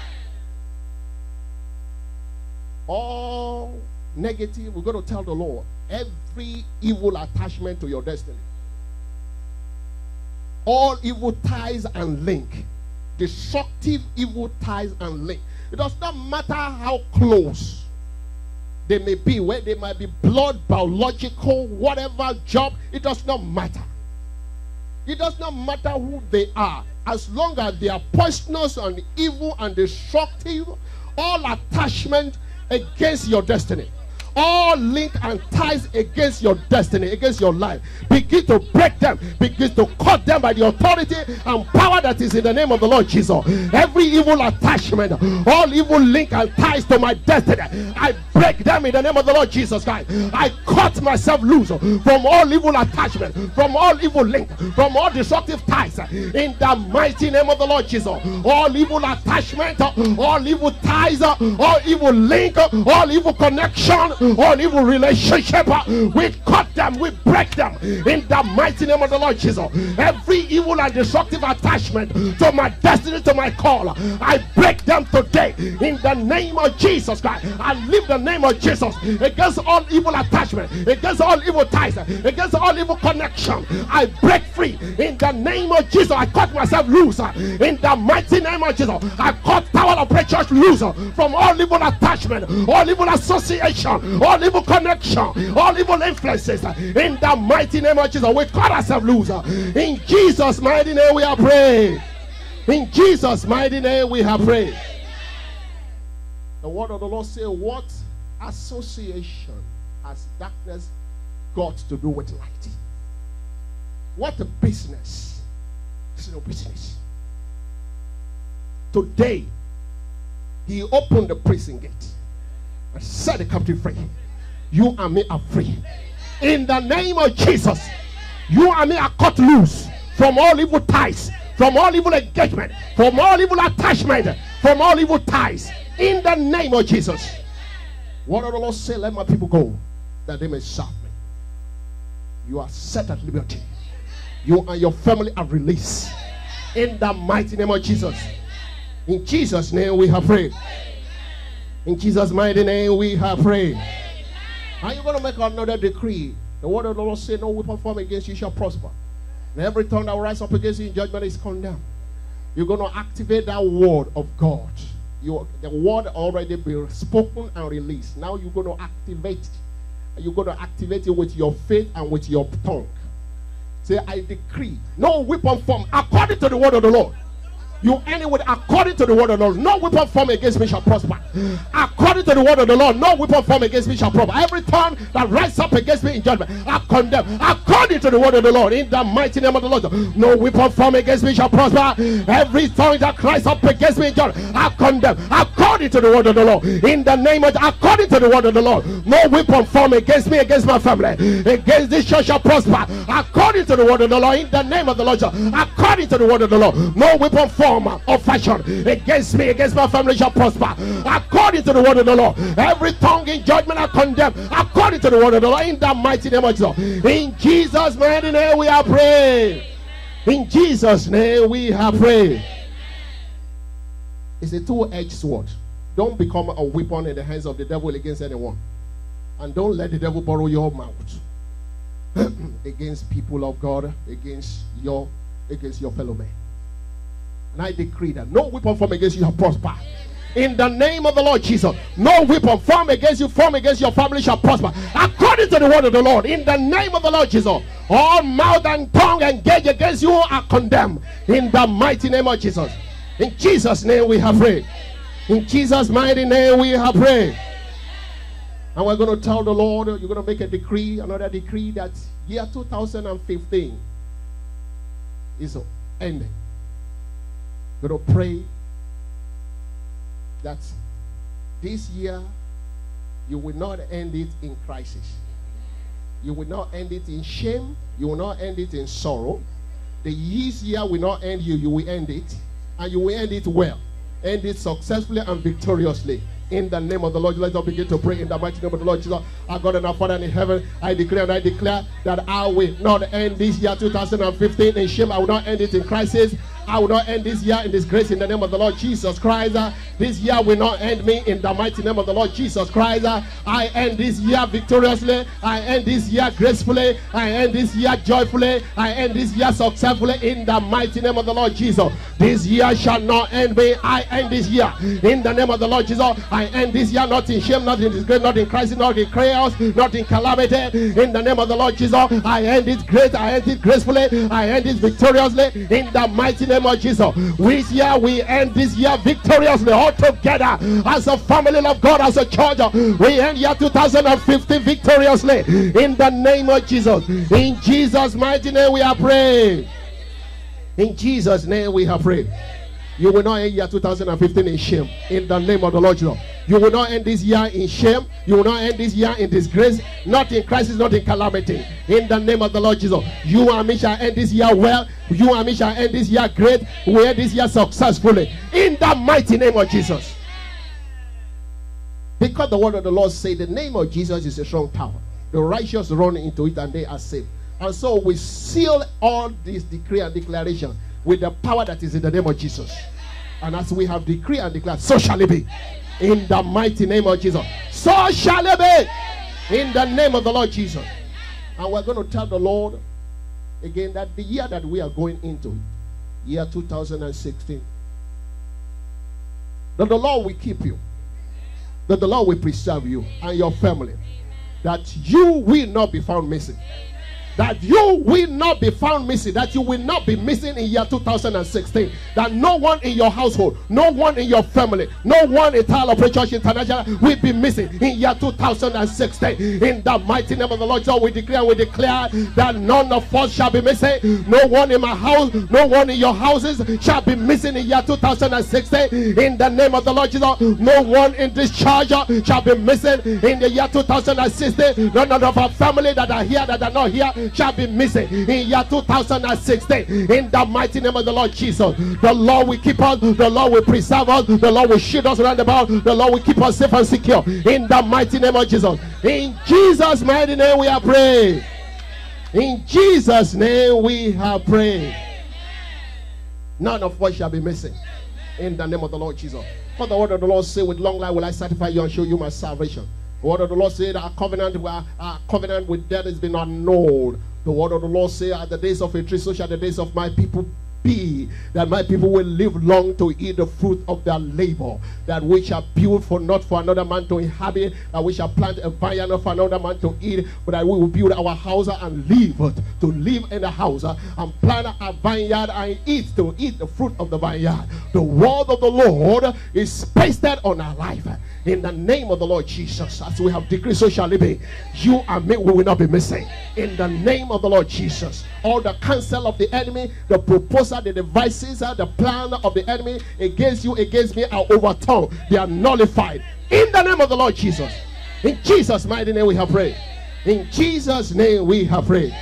All negative, we're going to tell the Lord, every evil attachment to your destiny, all evil ties and link, destructive evil ties and link. It does not matter how close they may be, where they might be blood, biological, whatever job, it does not matter. It does not matter who they are, as long as they are poisonous and evil and destructive. All attachment against your destiny, all link and ties against your destiny, against your life, begin to break them, begin to cut them by the authority and power that is in the name of the Lord Jesus. Every evil attachment, all evil link and ties to my destiny, I break them in the name of the Lord Jesus Christ. I cut myself loose from all evil attachment, from all evil link, from all destructive ties in the mighty name of the Lord Jesus. All evil attachment, all evil ties, all evil link, all evil connection, all evil relationship, we cut them, we break them in the mighty name of the Lord Jesus. Every evil and destructive attachment to my destiny, to my call, I break them today in the name of Jesus Christ. I leave the name of Jesus against all evil attachment, against all evil ties, against all evil connection. I break free in the name of Jesus. I cut myself loose in the mighty name of Jesus. I cut power of church loose from all evil attachment, all evil association, all evil connection, all evil influences in the mighty name of Jesus. We cut ourselves loose in Jesus' mighty name. We are praying. In Jesus' mighty name we have prayed. The word of the Lord says, what association has darkness got to do with light? What a business? It's no business. Today he opened the prison gate and set the captive free. You and me are free. In the name of Jesus, you and me are cut loose from all evil ties, from all evil engagement, from all evil attachment, from all evil ties. In the name of Jesus. What did the Lord say? Let my people go, that they may serve me. You are set at liberty. You and your family are released. In the mighty name of Jesus. In Jesus' name we have prayed. In Jesus' mighty name we have prayed. Are you going to make another decree? The word of the Lord says, no weapon formed against you shall prosper. And every tongue that will rise up against you in judgment is condemned. You're going to activate that word of God. You, the word already been spoken and released. Now you're going to activate it. You're going to activate it with your faith and with your tongue. Say, I decree no weapon formed according to the word of the Lord. You anyway, according to the word of the Lord, no weapon formed against me shall prosper. According to the word of the Lord, no weapon formed against me shall prosper. Every tongue that rises up against me in judgment, I condemn. According to the word of the Lord, in the mighty name of the Lord, no weapon formed against me shall prosper. Every tongue that rises up against me in judgment, I condemn. According to the word of the Lord, in the name of, according to the word of the Lord, no weapon formed against me, against my family, against this church shall prosper. According to the word of the Lord, in the name of the Lord, according to the word of the Lord, no weapon formed of fashion against me, against my family shall prosper. According to the word of the Lord, every tongue in judgment I condemn. According to the word of the Lord, in the mighty name of Jesus. In Jesus' mighty name we are praying. In Jesus' name we have prayed. It's a two-edged sword. Don't become a weapon in the hands of the devil against anyone. And don't let the devil borrow your mouth against people of God, against your against your fellow men. And I decree that no weapon formed against you shall prosper. In the name of the Lord Jesus, no weapon formed against you, formed against your family shall prosper. According to the word of the Lord, in the name of the Lord Jesus, all mouth and tongue engaged against you are condemned. In the mighty name of Jesus. In Jesus' name we have prayed. In Jesus' mighty name we have prayed. And we're going to tell the Lord, you're going to make a decree, another decree, that year two thousand fifteen is ending. We're going to pray that this year, you will not end it in crisis. You will not end it in shame. You will not end it in sorrow. The year will not end you. You will end it. And you will end it well. End it successfully and victoriously. In the name of the Lord, let us begin to pray in the mighty name of the Lord Jesus. Our God and our Father in heaven, I declare and I declare that I will not end this year two thousand fifteen in shame. I will not end it in crisis. I will not end this year in disgrace in the name of the Lord Jesus Christ. This year will not end me in the mighty name of the Lord Jesus Christ. I end this year victoriously. I end this year gracefully. I end this year joyfully. I end this year successfully in the mighty name of the Lord Jesus. This year shall not end me. I end this year in the name of the Lord Jesus. I end this year not in shame, not in disgrace, not in crisis, not in chaos, not in calamity. In the name of the Lord Jesus, I end it great. I end it gracefully. I end it victoriously in the mighty name of Jesus. Which year we end this year victoriously all together as a family of God, as a church. We end year two thousand fifteen victoriously in the name of Jesus. In Jesus' mighty name we are praying. In Jesus' name we have prayed. You will not end year two thousand fifteen in shame in the name of the Lord Jesus. You will not end this year in shame. You will not end this year in disgrace, not in crisis, not in calamity. In the name of the Lord Jesus. You and me shall end this year well. You and me shall end this year great. We end this year successfully. In the mighty name of Jesus. Because the word of the Lord says the name of Jesus is a strong tower. The righteous run into it and they are saved. And so we seal all this decree and declaration with the power that is in the name of Jesus. And as we have decreed and declared, so shall it be. In the mighty name of Jesus. So shall it be. In the name of the Lord Jesus. And we're going to tell the Lord again that the year that we are going into, year two thousand sixteen, that the Lord will keep you. That the Lord will preserve you and your family. That you will not be found missing. That you will not be found missing. That you will not be missing in year two thousand sixteen. That no one in your household, no one in your family, no one in Tyler Church International will be missing in year two thousand sixteen. In the mighty name of the Lord, so we declare and we declare that none of us shall be missing. No one in my house, no one in your houses shall be missing in year two thousand sixteen. In the name of the Lord Jesus, no one in this church shall be missing in the year two thousand sixteen. None of our family that are here, that are not here, shall be missing in year two thousand sixteen. In the mighty name of the Lord Jesus, the Lord will keep us, the Lord will preserve us, the Lord will shield us round about, the Lord will keep us safe and secure in the mighty name of Jesus. In Jesus' mighty name we are praying. In Jesus' name we have prayed. None of us shall be missing in the name of the Lord Jesus. For the word of the Lord say, with long life will I satisfy you and show you my salvation. The word of the Lord said, our covenant, our, our covenant with death has been annulled. The word of the Lord said, at the days of a tree, so shall the days of my people be, that my people will live long to eat the fruit of their labor, that we shall build for not for another man to inhabit, that we shall plant a vineyard not for another man to eat, but that we will build our house and live to live in the house, and plant a vineyard and eat to eat the fruit of the vineyard. The word of the Lord is pasted on our life. In the name of the Lord Jesus, as we have decreed, so shall it be. You and me, we will not be missing. In the name of the Lord Jesus, all the counsel of the enemy, the proposal, the devices, the plan of the enemy against you, against me, are overturned. They are nullified. In the name of the Lord Jesus. In Jesus' mighty name we have prayed. In Jesus' name we have prayed.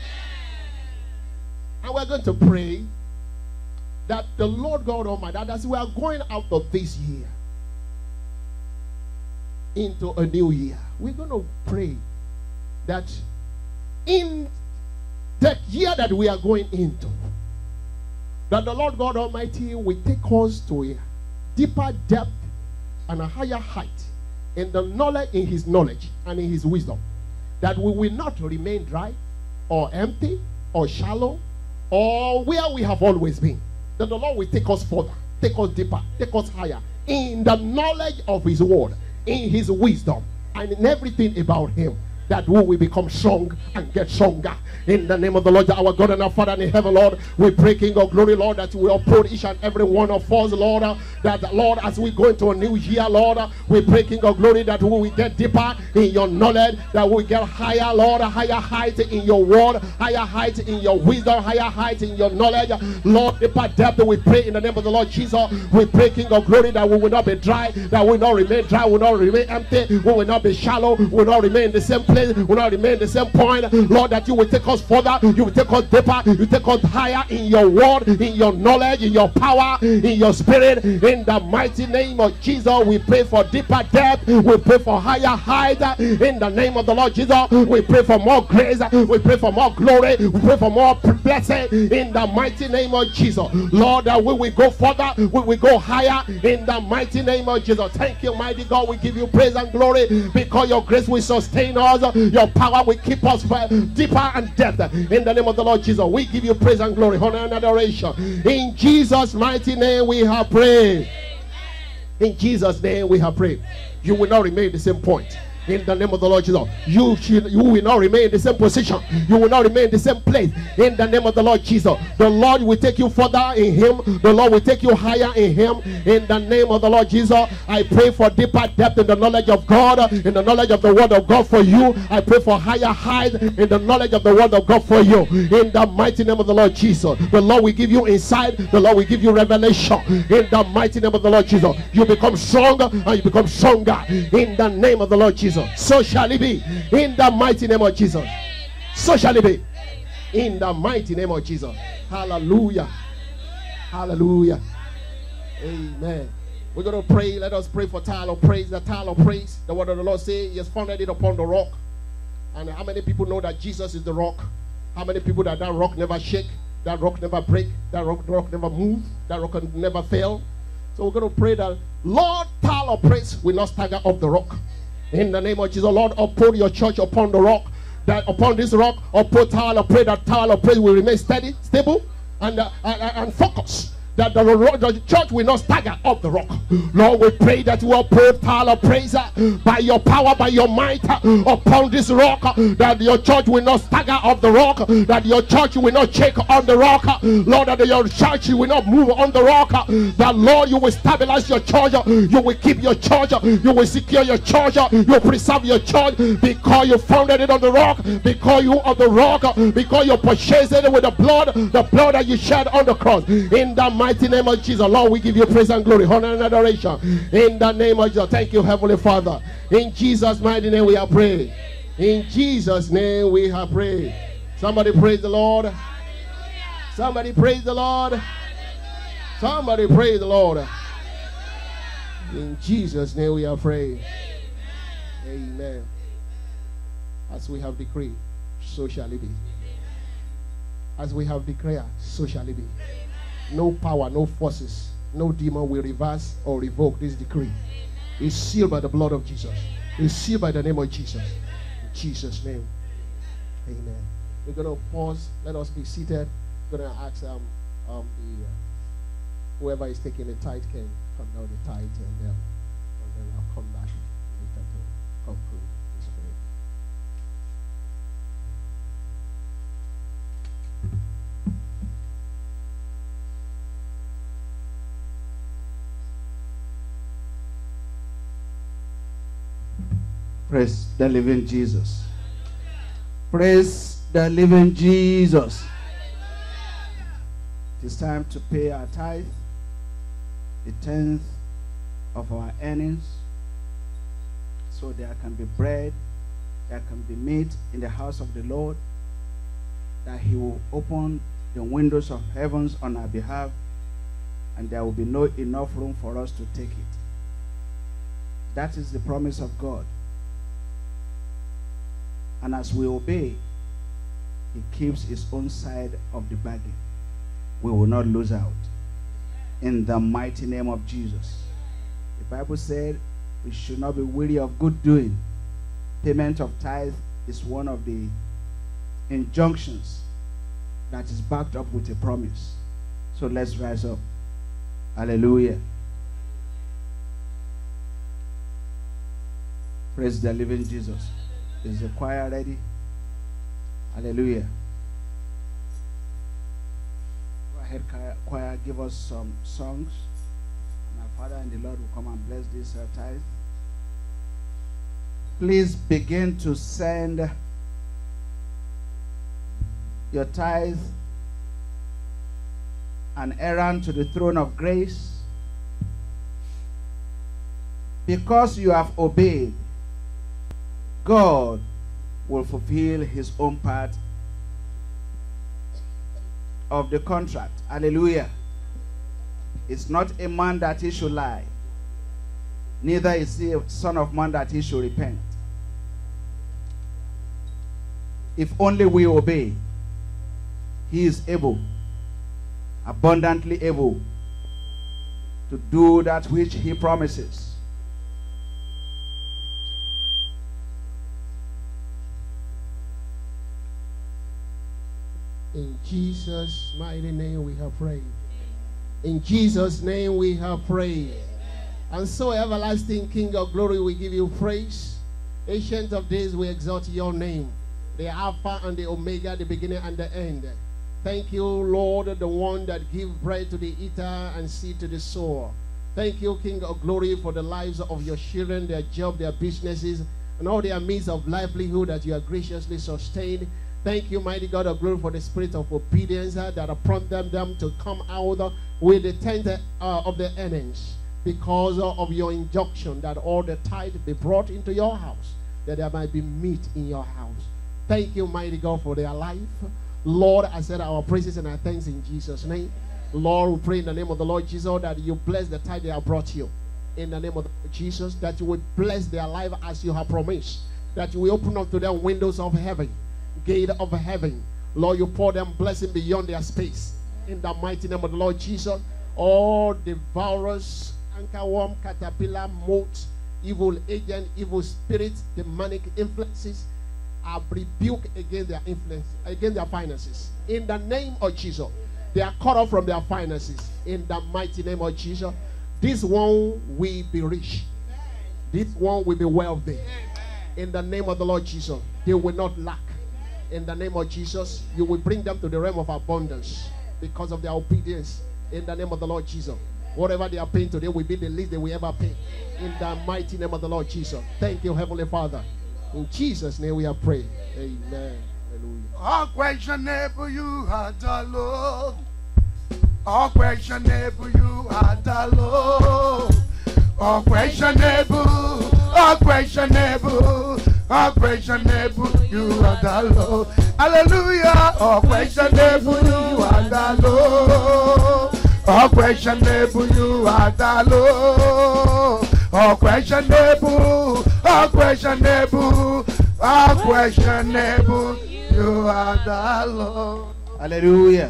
And we're going to pray that the Lord God Almighty, that as we are going out of this year into a new year, we're going to pray that in the year that we are going into, that the Lord God Almighty will take us to a deeper depth and a higher height in the knowledge, in his knowledge and in his wisdom, that we will not remain dry or empty or shallow or where we have always been. That the Lord will take us further, take us deeper, take us higher in the knowledge of his word, in his wisdom, and in everything about him. that we will become strong and get stronger. In the name of the Lord, our God and our Father in heaven, Lord, we pray, King of glory, Lord, that we uphold each and every one of us, Lord, uh, that, Lord, as we go into a new year, Lord, uh, we pray, King of glory, that we will get deeper in your knowledge, that we will get higher, Lord, higher height in your word, higher height in your wisdom, higher height in your knowledge, Lord, deeper depth. We pray in the name of the Lord Jesus. We pray, King of glory, that we will not be dry, that we will not remain dry, we will not remain empty, we will not be shallow, we will not remain in the same place, we will not remain in the same point, Lord, that you will take us further, you will take us deeper, you take us higher in your word, in your knowledge, in your power, in your spirit. In the mighty name of Jesus, we pray for deeper depth, we pray for higher height. In the name of the Lord Jesus, we pray for more grace, we pray for more glory, we pray for more blessing. In the mighty name of Jesus, Lord, that we will go further, we will go higher. In the mighty name of Jesus, thank you, mighty God. We give you praise and glory because your grace will sustain us, your power will keep us deeper and depth. In the name of the Lord Jesus, we give you praise and glory, honor and adoration. In Jesus' mighty name we have prayed. In Jesus' name we have prayed. You will not remain the same point. In the name of the Lord Jesus, you should, you will not remain in the same position. You will not remain in the same place. In the name of the Lord Jesus, the Lord will take you further in Him. The Lord will take you higher in Him. In the name of the Lord Jesus, I pray for deeper depth in the knowledge of God, in the knowledge of the Word of God for you. I pray for higher height in the knowledge of the Word of God for you. In the mighty name of the Lord Jesus, the Lord will give you insight. The Lord will give you revelation. In the mighty name of the Lord Jesus, you become stronger and you become stronger. In the name of the Lord Jesus. So shall it be. In the mighty name of Jesus. So shall it be. In the mighty name of Jesus. Hallelujah. Hallelujah. Amen. We're going to pray. Let us pray for Tower of Praise. The Tower of Praise, the word of the Lord says, He has founded it upon the rock. And how many people know that Jesus is the rock? How many people that that rock never shake, that rock never break, that rock, rock never move, that rock never fail? So we're going to pray that Lord, Tower of Praise will not stagger off the rock. In the name of Jesus, Lord, uphold your church upon the rock. That upon this rock, uphold Tower of Praise, that Tower of Praise will remain steady, stable, and, uh, and, and focus. That the, the church will not stagger up the rock. Lord, we pray that you uphold Tower of Praise uh, by your power, by your might uh, upon this rock. Uh, that your church will not stagger up the rock. Uh, that your church will not shake on the rock. Uh, Lord, that your church will not move on the rock. Uh, that Lord, you will stabilize your church. Uh, you will keep your church. Uh, you will secure your church. Uh, you will preserve your church because you founded it on the rock. Because you are the rock. Uh, because you purchased it with the blood, the blood that you shed on the cross. In the mighty name of Jesus, Lord, we give you praise and glory, honor and adoration. In the name of Jesus, thank you, Heavenly Father. In Jesus' mighty name we have prayed. In Jesus' name we have prayed. Somebody praise the Lord. Somebody praise the Lord. Somebody praise the Lord. In Jesus' name we have prayed. Amen. As we have decreed, so shall it be. As we have declared, so shall it be. No power, no forces, no demon will reverse or revoke this decree. It's sealed by the blood of Jesus. It's sealed by the name of Jesus. In Jesus' name. Amen. We're going to pause. Let us be seated. We're going to ask um, um, the, uh, whoever is taking the tithe can come down the tithe, and, um, and then I'll come back later to conclude this prayer. Praise the living Jesus. Praise the living Jesus. It is time to pay our tithe, the tenth of our earnings, so there can be bread, there can be meat in the house of the Lord, that He will open the windows of heavens on our behalf, and there will be no enough room for us to take it. That is the promise of God. And as we obey, He keeps His own side of the bargain. We will not lose out. In the mighty name of Jesus. The Bible said we should not be weary of good doing. Payment of tithe is one of the injunctions that is backed up with a promise. So let's rise up. Hallelujah. Praise the living Jesus. Is the choir ready? Hallelujah. Go ahead, choir, choir, give us some songs. My Father and the Lord will come and bless this uh, tithe. Please begin to send your tithe an errand to the throne of grace. Because you have obeyed, God will fulfill his own part of the contract. Hallelujah. It's not a man that he should lie, neither is he a son of man that he should repent. If only we obey, he is able, abundantly able, to do that which he promises. In Jesus' mighty name we have prayed. In Jesus' name we have prayed. And so, everlasting King of glory, we give you praise. Ancient of days, we exalt your name. The Alpha and the Omega, the beginning and the end. Thank you, Lord, the one that gives bread to the eater and seed to the sower. Thank you, King of glory, for the lives of your children, their job, their businesses, and all their means of livelihood that you have graciously sustained. Thank you, mighty God of glory, for the spirit of obedience uh, that prompted them to come out uh, with the tenth uh, of the earnings, because uh, of your injunction that all the tithe be brought into your house, that there might be meat in your house. Thank you, mighty God, for their life. Lord, I said our praises and our thanks in Jesus' name. Lord, we pray in the name of the Lord Jesus that you bless the tithe they have brought you. In the name of the Lord Jesus, that you will bless their life as you have promised, that you will open up to them windows of heaven, gate of heaven. Lord, you pour them blessing beyond their space. In the mighty name of the Lord Jesus, all devourers, anchorworm, caterpillar, moth, evil agent, evil spirits, demonic influences are rebuked against their influence, against their finances. In the name of Jesus, they are cut off from their finances. In the mighty name of Jesus, this one will be rich. This one will be wealthy. In the name of the Lord Jesus, they will not lack. In the name of Jesus, you will bring them to the realm of abundance because of their obedience. In the name of the Lord Jesus, whatever they are paying today will be the least they will ever pay. In the mighty name of the Lord Jesus. Thank you, Heavenly Father. In Jesus' name we have prayed. Amen. Hallelujah. Unquestionable, you are the Lord. Unquestionable, you are the Lord. Unquestionable, unquestionable, unquestionable, you are the Lord. Hallelujah. Unquestionable, you are the Lord. Unquestionable, you are the Lord. Unquestionable, unquestionable, unquestionable, you are the Lord. Hallelujah.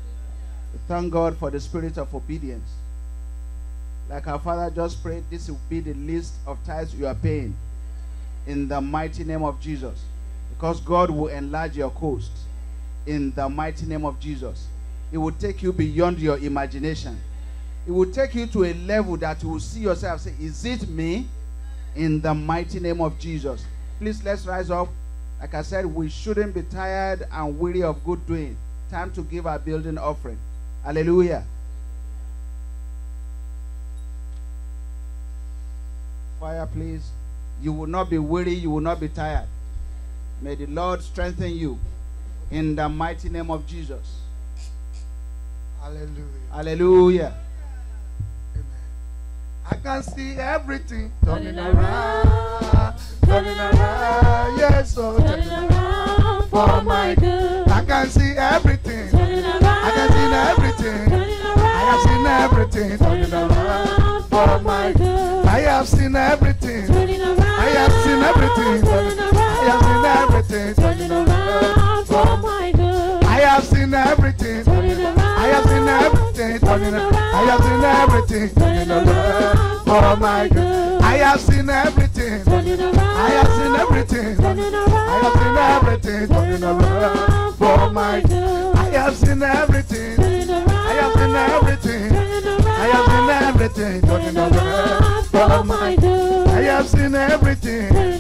We thank God for the spirit of obedience. Like our Father just prayed, this will be the list of tithes you are paying. In the mighty name of Jesus. Because God will enlarge your coast. In the mighty name of Jesus. It will take you beyond your imagination. It will take you to a level that you will see yourself and say, is it me? In the mighty name of Jesus. Please, let's rise up. Like I said, we shouldn't be tired and weary of good doing. Time to give our building offering. Hallelujah. Fire, please. You will not be weary. You will not be tired. May the Lord strengthen you. In the mighty name of Jesus. Hallelujah. Hallelujah. Amen. I can see everything turning around, turning around, yes, oh, turning around for my good. I can see everything, I can see everything, I have seen everything turning around for my good. I have seen everything, I have seen everything, I have seen everything turning around for my good. I have seen everything. I have seen everything turning around. I have seen everything turning around for my good. I have seen everything. I have seen everything. I have seen everything turning around for my good. I have seen everything. I have seen everything. I have seen everything turning around for my good. I have seen everything. I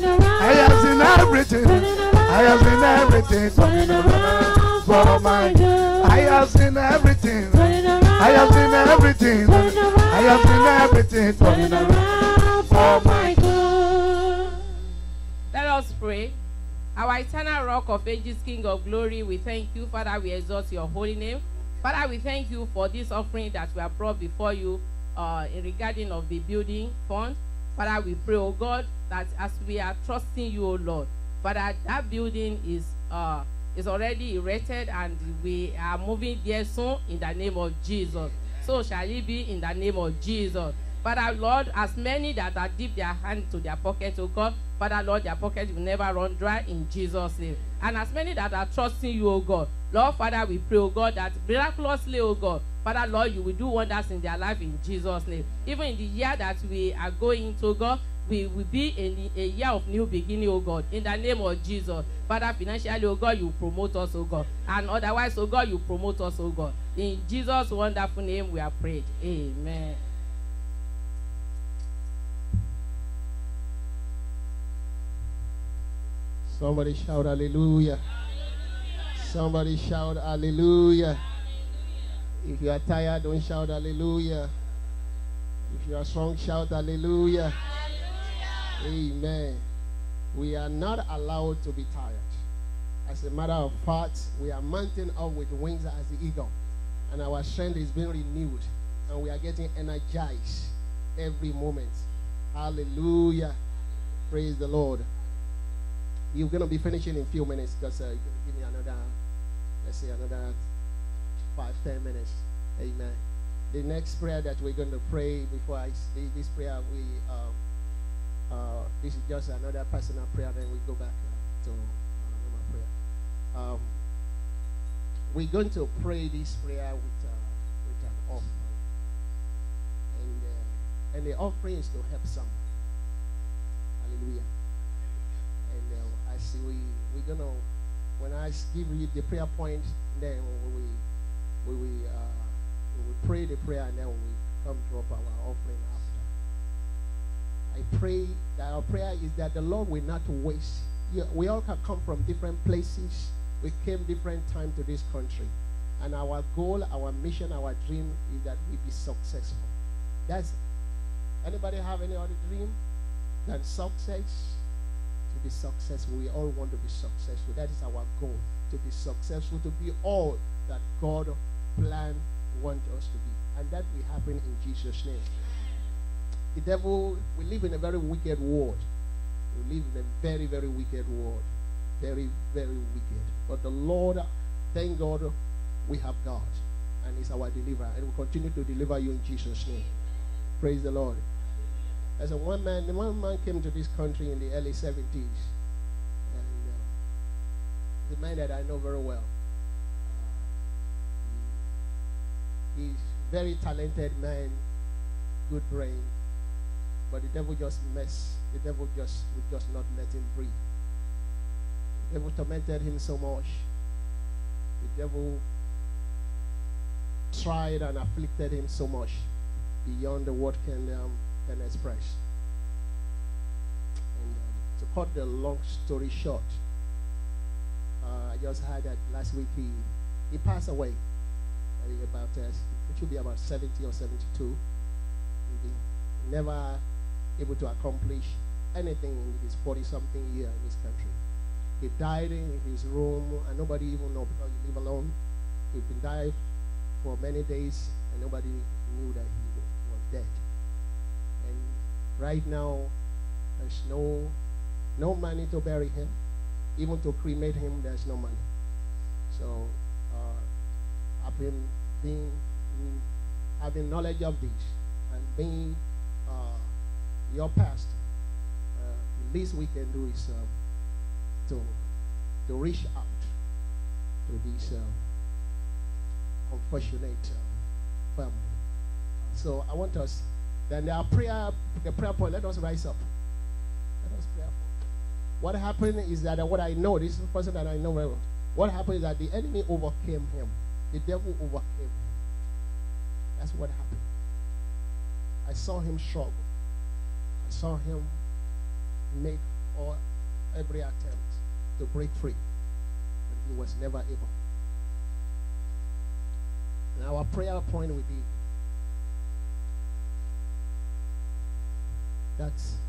I have seen everything. I have seen everything turning around for my good. I have seen everything. I have seen everything. I have seen everything turning around for my good. Let us pray. Our eternal rock of ages, King of glory, we thank you, Father. We exalt your holy name. Father, we thank you for this offering that we have brought before you uh, in regarding of the building fund. Father, we pray, oh God, that as we are trusting you, oh Lord, Father, that building is uh, is already erected and we are moving there soon in the name of Jesus. So shall it be in the name of Jesus. Father, Lord, as many that are dip their hand to their pocket, oh God, Father, Lord, their pocket will never run dry in Jesus' name. And as many that are trusting you, oh God, Lord, Father, we pray, oh God, that miraculously, oh God, Father, Lord, you will do wonders in their life in Jesus' name. Even in the year that we are going into, God, we will be in a year of new beginning, oh God, in the name of Jesus. Father, financially, oh God, you promote us, oh God. And otherwise, oh God, you promote us, oh God. In Jesus' wonderful name we are prayed. Amen. Somebody shout hallelujah. Somebody shout hallelujah. If you are tired, don't shout hallelujah. If you are strong, shout hallelujah. Amen. We are not allowed to be tired. As a matter of fact, we are mounting up with wings as the eagle. And our strength is being renewed. And we are getting energized every moment. Hallelujah. Praise the Lord. You're going to be finishing in a few minutes because uh, give me another, let's say another five, ten minutes. Amen. The next prayer that we're going to pray before I say this prayer, we um, uh, this is just another personal prayer. Then we go back uh, to uh, normal prayer. Um, we're going to pray this prayer with uh, with an offering, and uh, and the offering is to help someone. Hallelujah. And uh, as we we're gonna when I give you the prayer point, then we we we uh, we will pray the prayer and then we come drop our offering after. I pray that our prayer is that the Lord will not waste. You, we all can come from different places. We came different time to this country, and our goal, our mission, our dream is that we be successful. That's anybody have any other dream than success? To be successful, we all want to be successful. That is our goal, to be successful, to be all that God planned, want us to be, and that will happen in Jesus' name. The devil, we live in a very wicked world. We live in a very, very wicked world. Very, very wicked. But the Lord, thank God, we have God, and He's our deliverer, and will continue to deliver you in Jesus' name. Praise the Lord. As a one man, the one man came to this country in the early seventies, and uh, the man that I know very well. Uh, he, he's very talented man, good brain, but the devil just mess. The devil just would just not let him breathe. The devil tormented him so much. The devil tried and afflicted him so much beyond the word can um, can express. And um, to cut the long story short, uh, I just heard that last week he he passed away. I think about uh, it should be about seventy or seventy-two. He never able to accomplish anything in his forty-something year in this country. He died in his room, and nobody even know because he live alone. He'd been died for many days, and nobody knew that he was dead. And right now, there's no no money to bury him. Even to cremate him, there's no money. So, uh, I've been being having knowledge of this and being uh, your pastor. Uh, the least we can do is um, to to reach out to these um, unfortunate uh, family. So I want us. Then our prayer, the prayer point. Let us rise up. Let us pray. What happened is that uh, what I know. This is the person that I know very well. What happened is that the enemy overcame him. The devil overcame him. That's what happened. I saw him struggle. I saw him make all every attempt to break free, but he was never able. And our prayer point will be that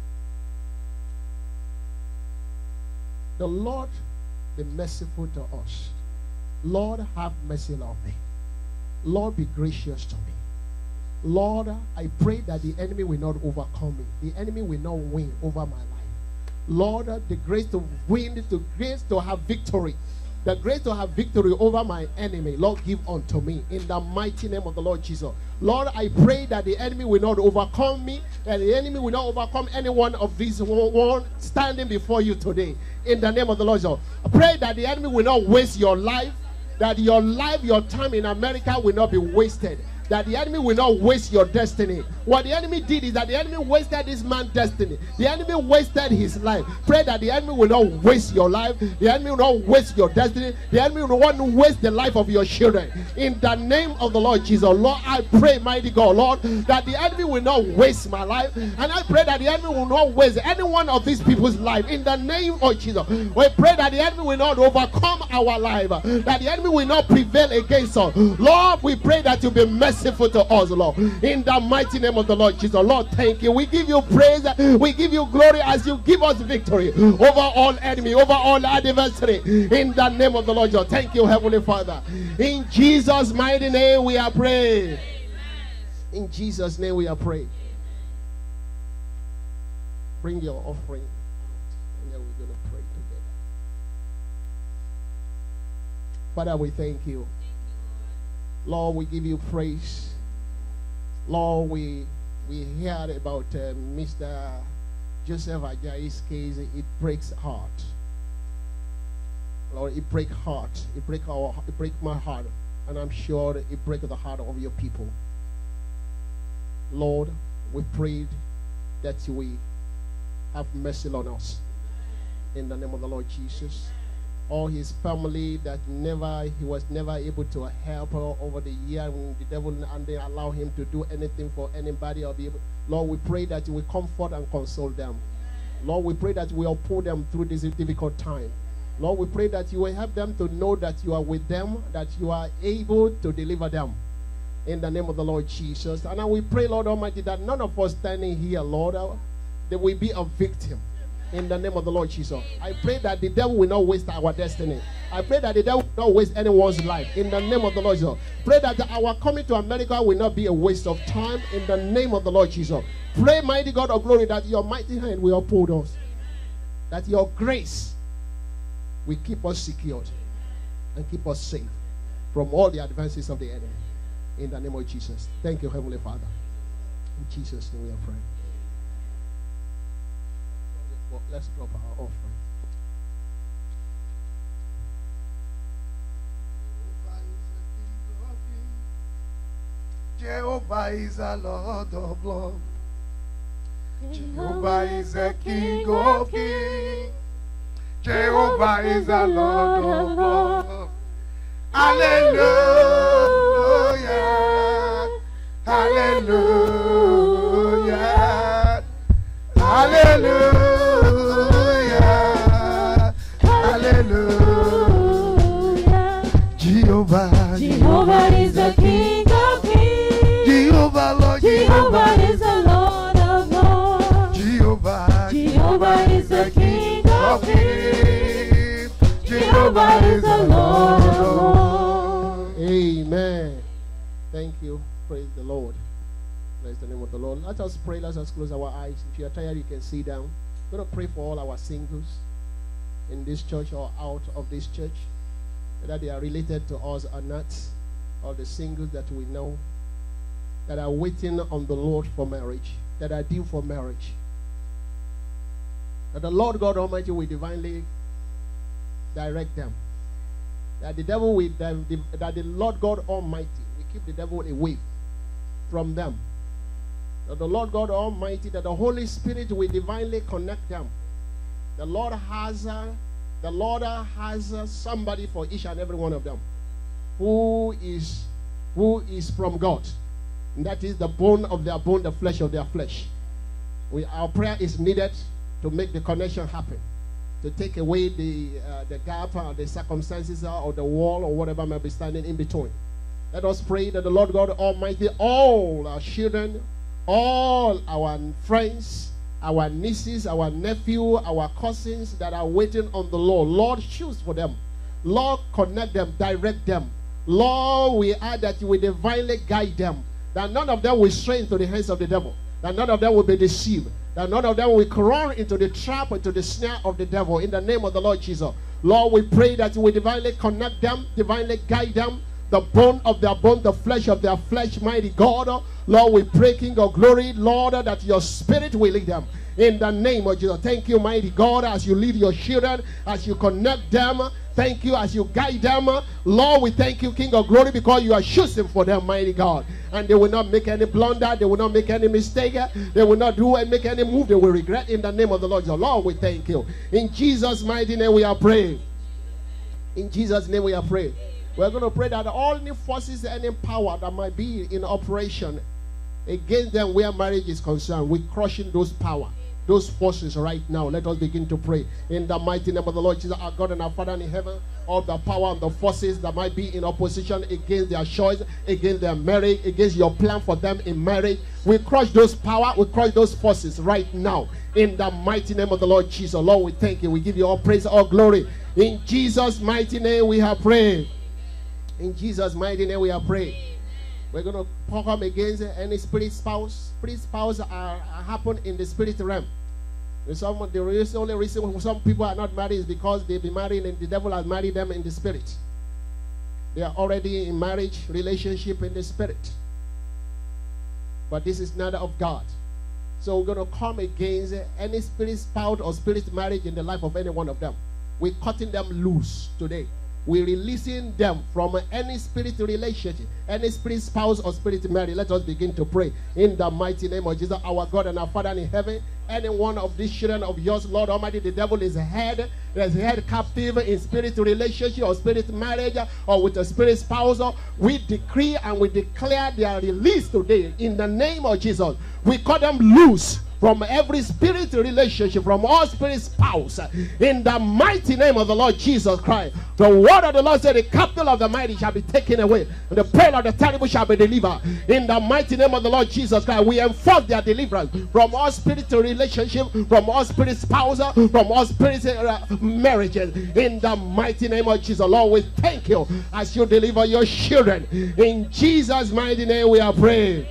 the Lord be merciful to us. Lord, have mercy on me. Lord, be gracious to me. Lord, I pray that the enemy will not overcome me. The enemy will not win over my life. Lord, the grace to win, the grace to have victory. The grace to have victory over my enemy, Lord, give unto me in the mighty name of the Lord Jesus. Lord, I pray that the enemy will not overcome me, that the enemy will not overcome any one of these one standing before you today. In the name of the Lord Jesus. I pray that the enemy will not waste your life, that your life, your time in America will not be wasted. That the enemy will not waste your destiny. What the enemy did is that the enemy wasted this man's destiny. The enemy wasted his life. Pray that the enemy will not waste your life. The enemy will not waste your destiny. The enemy will not waste the life of your children. In the name of the Lord Jesus, Lord, I pray, mighty God, Lord, that the enemy will not waste my life. And I pray that the enemy will not waste any one of these people's life. In the name of Jesus, we pray that the enemy will not overcome our life. That the enemy will not prevail against us. Lord, we pray that you be merciful to us, Lord, in the mighty name of the Lord Jesus. Lord, thank you. We give you praise, we give you glory as you give us victory over all enemy, over all adversary, in the name of the Lord Jesus. Thank you, Heavenly Father. In Jesus' mighty name we are praying. In Jesus' name we are praying. Bring your offering out, and then we're going to pray together. Father, we thank you. Lord, we give you praise. Lord, we we heard about uh, Mister Joseph Ajayi's case. It breaks heart. Lord, it breaks heart. It breaks our. It breaks my heart, and I'm sure that it breaks the heart of your people. Lord, we prayed that you will have mercy on us. In the name of the Lord Jesus. All his family that never, he was never able to help her over the year when the devil and they allow him to do anything for anybody or be able. Lord, we pray that you will comfort and console them. Lord, we pray that we will pull them through this difficult time. Lord, we pray that you will help them to know that you are with them, that you are able to deliver them. In the name of the Lord Jesus. And now we pray, Lord Almighty, that none of us standing here, Lord, that we be a victim. In the name of the Lord Jesus. I pray that the devil will not waste our destiny. I pray that the devil will not waste anyone's life. In the name of the Lord Jesus. Pray that our coming to America will not be a waste of time. In the name of the Lord Jesus. Pray, mighty God of glory, that your mighty hand will uphold us. That your grace will keep us secured and keep us safe from all the advances of the enemy. In the name of Jesus. Thank you, Heavenly Father. In Jesus' name we are praying. Let's drop our offering. Jehovah is a Lord of love. Jehovah is a King of kings. Jehovah is a Lord of love. Hallelujah. Hallelujah. Hallelujah. Jehovah, Jehovah is the King of kings. Jehovah, Lord, Jehovah is the Lord of lords. Jehovah, Jehovah is the King of kings. Jehovah is the Lord of lords. Amen. Thank you. Praise the Lord. Bless the name of the Lord. Let us pray. Let us close our eyes. If you are tired, you can sit down. We're going to pray for all our singles in this church or out of this church, whether they are related to us or not, or the singles that we know that are waiting on the Lord for marriage, that are due for marriage. That the Lord God Almighty will divinely direct them. That the devil will, that the Lord God Almighty will keep the devil away from them. That the Lord God Almighty, that the Holy Spirit will divinely connect them. The Lord has uh, the Lord has uh, somebody for each and every one of them who is who is from God. And that is the bone of their bone, the flesh of their flesh. We, our prayer is needed to make the connection happen. to take away the uh, the gap or the circumstances or the wall or whatever may be standing in between. Let us pray that the Lord God Almighty, all our children, all our friends, our nieces, our nephew, our cousins that are waiting on the Lord, Lord, choose for them. Lord, connect them, direct them. Lord, we ask that you will divinely guide them, that none of them will stray into the hands of the devil, that none of them will be deceived, that none of them will run into the trap, into the snare of the devil, in the name of the Lord Jesus. Lord, we pray that you will divinely connect them, divinely guide them, the bone of their bone, the flesh of their flesh, mighty God. Lord, we pray, King of glory, Lord, that your spirit will lead them. In the name of Jesus. Thank you, mighty God, as you lead your children, as you connect them. Thank you as you guide them. Lord, we thank you, King of glory, because you are choosing for them, mighty God. And they will not make any blunder. They will not make any mistake. They will not do and make any move they will regret, in the name of the Lord. Lord, we thank you. In Jesus' mighty name we are praying. In Jesus' name we are praying. We're going to pray that all the forces and any power that might be in operation against them where marriage is concerned, we're crushing those power, those forces right now. Let us begin to pray. In the mighty name of the Lord Jesus, our God and our Father in heaven, all the power and the forces that might be in opposition against their choice, against their marriage, against your plan for them in marriage, we crush those power, we crush those forces right now. In the mighty name of the Lord Jesus, Lord, we thank you. We give you all praise, all glory. In Jesus' mighty name we have prayed. In Jesus' mighty name we are praying. We're going to come against any spirit spouse. Spirit spouse are, are happen in the spirit realm. Some, the only reason some people are not married is because they've been married and the devil has married them in the spirit. They are already in marriage relationship in the spirit. But this is not of God. So we're going to come against any spirit spouse or spirit marriage in the life of any one of them. We're cutting them loose today. We're releasing them from any spirit relationship, any spirit spouse or spirit marriage. Let us begin to pray. In the mighty name of Jesus, our God and our Father in heaven, any one of these children of yours, Lord Almighty, the devil is head, is head captive in spirit relationship or spirit marriage or with a spirit spouse. We decree and we declare their release today in the name of Jesus. We call them loose from every spirit relationship, from all spirit spouse, in the mighty name of the Lord Jesus Christ. The word of the Lord said, the capital of the mighty shall be taken away, and the pain of the terrible shall be delivered. In the mighty name of the Lord Jesus Christ, we enforce their deliverance from all spirit relationship, from all spirit spouse, from all spirit uh, marriages. In the mighty name of Jesus, Lord, we thank you as you deliver your children. In Jesus' mighty name we are praying.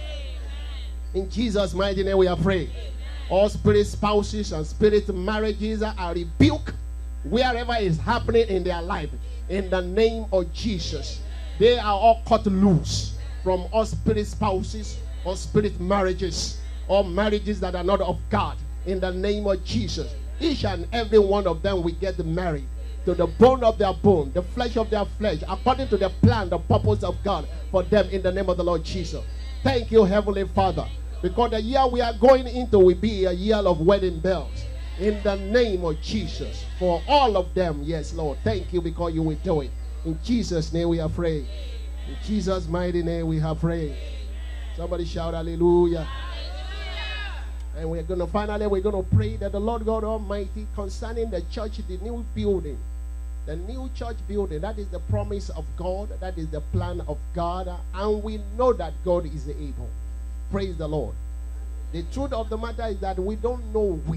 In Jesus' mighty name we are praying. All spirit spouses and spirit marriages are rebuked wherever is happening in their life. In the name of Jesus, they are all cut loose from all spirit spouses or spirit marriages or marriages that are not of God. In the name of Jesus, each and every one of them will get married to the bone of their bone, the flesh of their flesh, according to the plan, the purpose of God for them. In the name of the Lord Jesus. Thank you, Heavenly Father. Because the year we are going into will be a year of wedding bells. In the name of Jesus. For all of them, yes, Lord. Thank you because you will do it. In Jesus' name we are praying. In Jesus' mighty name we are praying. Somebody shout hallelujah. Hallelujah. And we're going to finally, we're going to pray that the Lord God Almighty concerning the church, the new building. The new church building, that is the promise of God. That is the plan of God. And we know that God is able. Praise the Lord. The truth of the matter is that we don't know where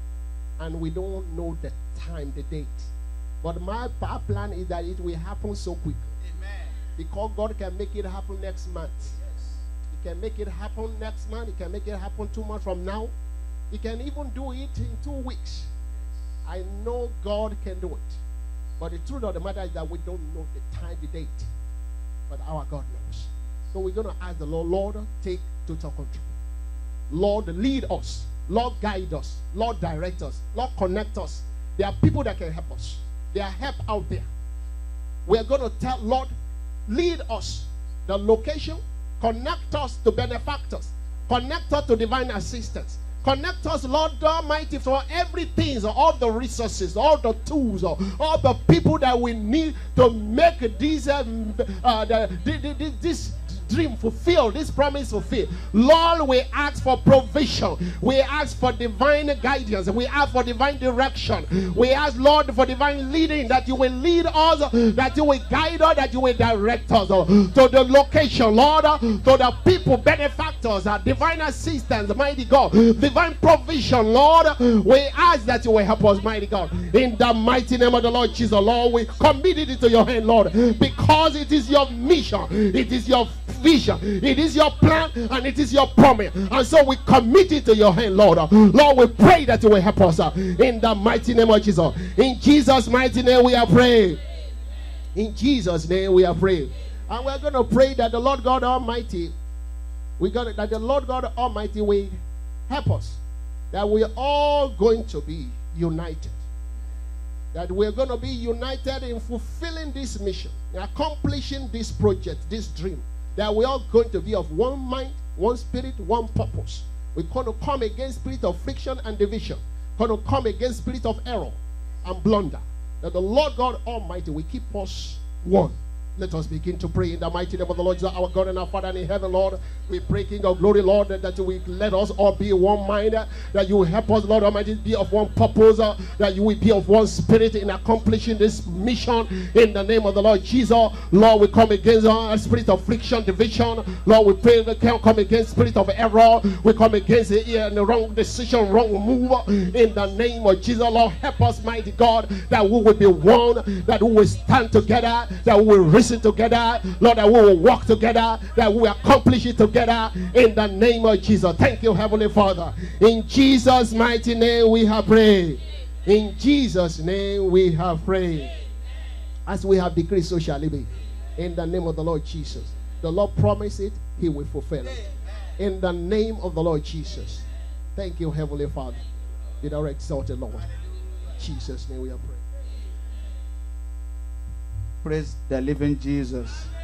and we don't know the time, the date. But my our plan is that it will happen so quick. Amen. Because God can make it happen next month. Yes. He can make it happen next month. He can make it happen two months from now. He can even do it in two weeks. I know God can do it. But the truth of the matter is that we don't know the time, the date. But our God knows. So we're going to ask the Lord, Lord, take total control. Lord, lead us. Lord, guide us. Lord, direct us. Lord, connect us. There are people that can help us. There are help out there. We're going to tell, Lord, lead us. The location, connect us to benefactors. Connect us to divine assistance. Connect us, Lord Almighty, for everything, all the resources, all the tools, all the people that we need to make these, um, uh, the, the, the, this dream fulfilled, this promise fulfilled. Lord, we ask for provision. We ask for divine guidance. We ask for divine direction. We ask, Lord, for divine leading, that you will lead us, that you will guide us, that you will direct us to the location, Lord, to the people, benefactors, divine assistance, mighty God, divine provision, Lord. We ask that you will help us, mighty God. In the mighty name of the Lord Jesus, Lord, we commit it into your hand, Lord, because it is your mission, it is your vision, it is your plan, and it is your promise. And so we commit it to your hand, Lord. Lord, we pray that you will help us uh, in the mighty name of Jesus. In Jesus' mighty name we are praying. In Jesus' name we are praying. And we're going to pray that the Lord God Almighty, we're going to, that the Lord God Almighty will help us, that we're all going to be united. That we're going to be united in fulfilling this mission, in accomplishing this project, this dream. That we're all going to be of one mind, one spirit, one purpose. We're going to come against spirit of friction and division. We're going to come against spirit of error and blunder. That the Lord God Almighty will keep us one. Let us begin to pray in the mighty name of the Lord, our God and our Father in heaven, Lord. We pray, King of glory, Lord, that, that you will let us all be one mind, that you will help us, Lord Almighty, be of one purpose, uh, that you will be of one spirit in accomplishing this mission in the name of the Lord Jesus. Lord, we come against a uh, spirit of friction, division. Lord, we pray that we come against spirit of error. We come against the, uh, the wrong decision, wrong move in the name of Jesus. Lord, help us, mighty God, that we will be one, that we will stand together, that we will reason together, Lord, that we will walk together, that we will accomplish it together in the name of Jesus. Thank you, Heavenly Father. In Jesus' mighty name we have prayed. In Jesus' name we have prayed. As we have decreed, so shall it be. In the name of the Lord Jesus. The Lord promised it, He will fulfill it. In the name of the Lord Jesus. Thank you, Heavenly Father. Be thou exalted, Lord. In Jesus' name we have prayed. Praise the living Jesus.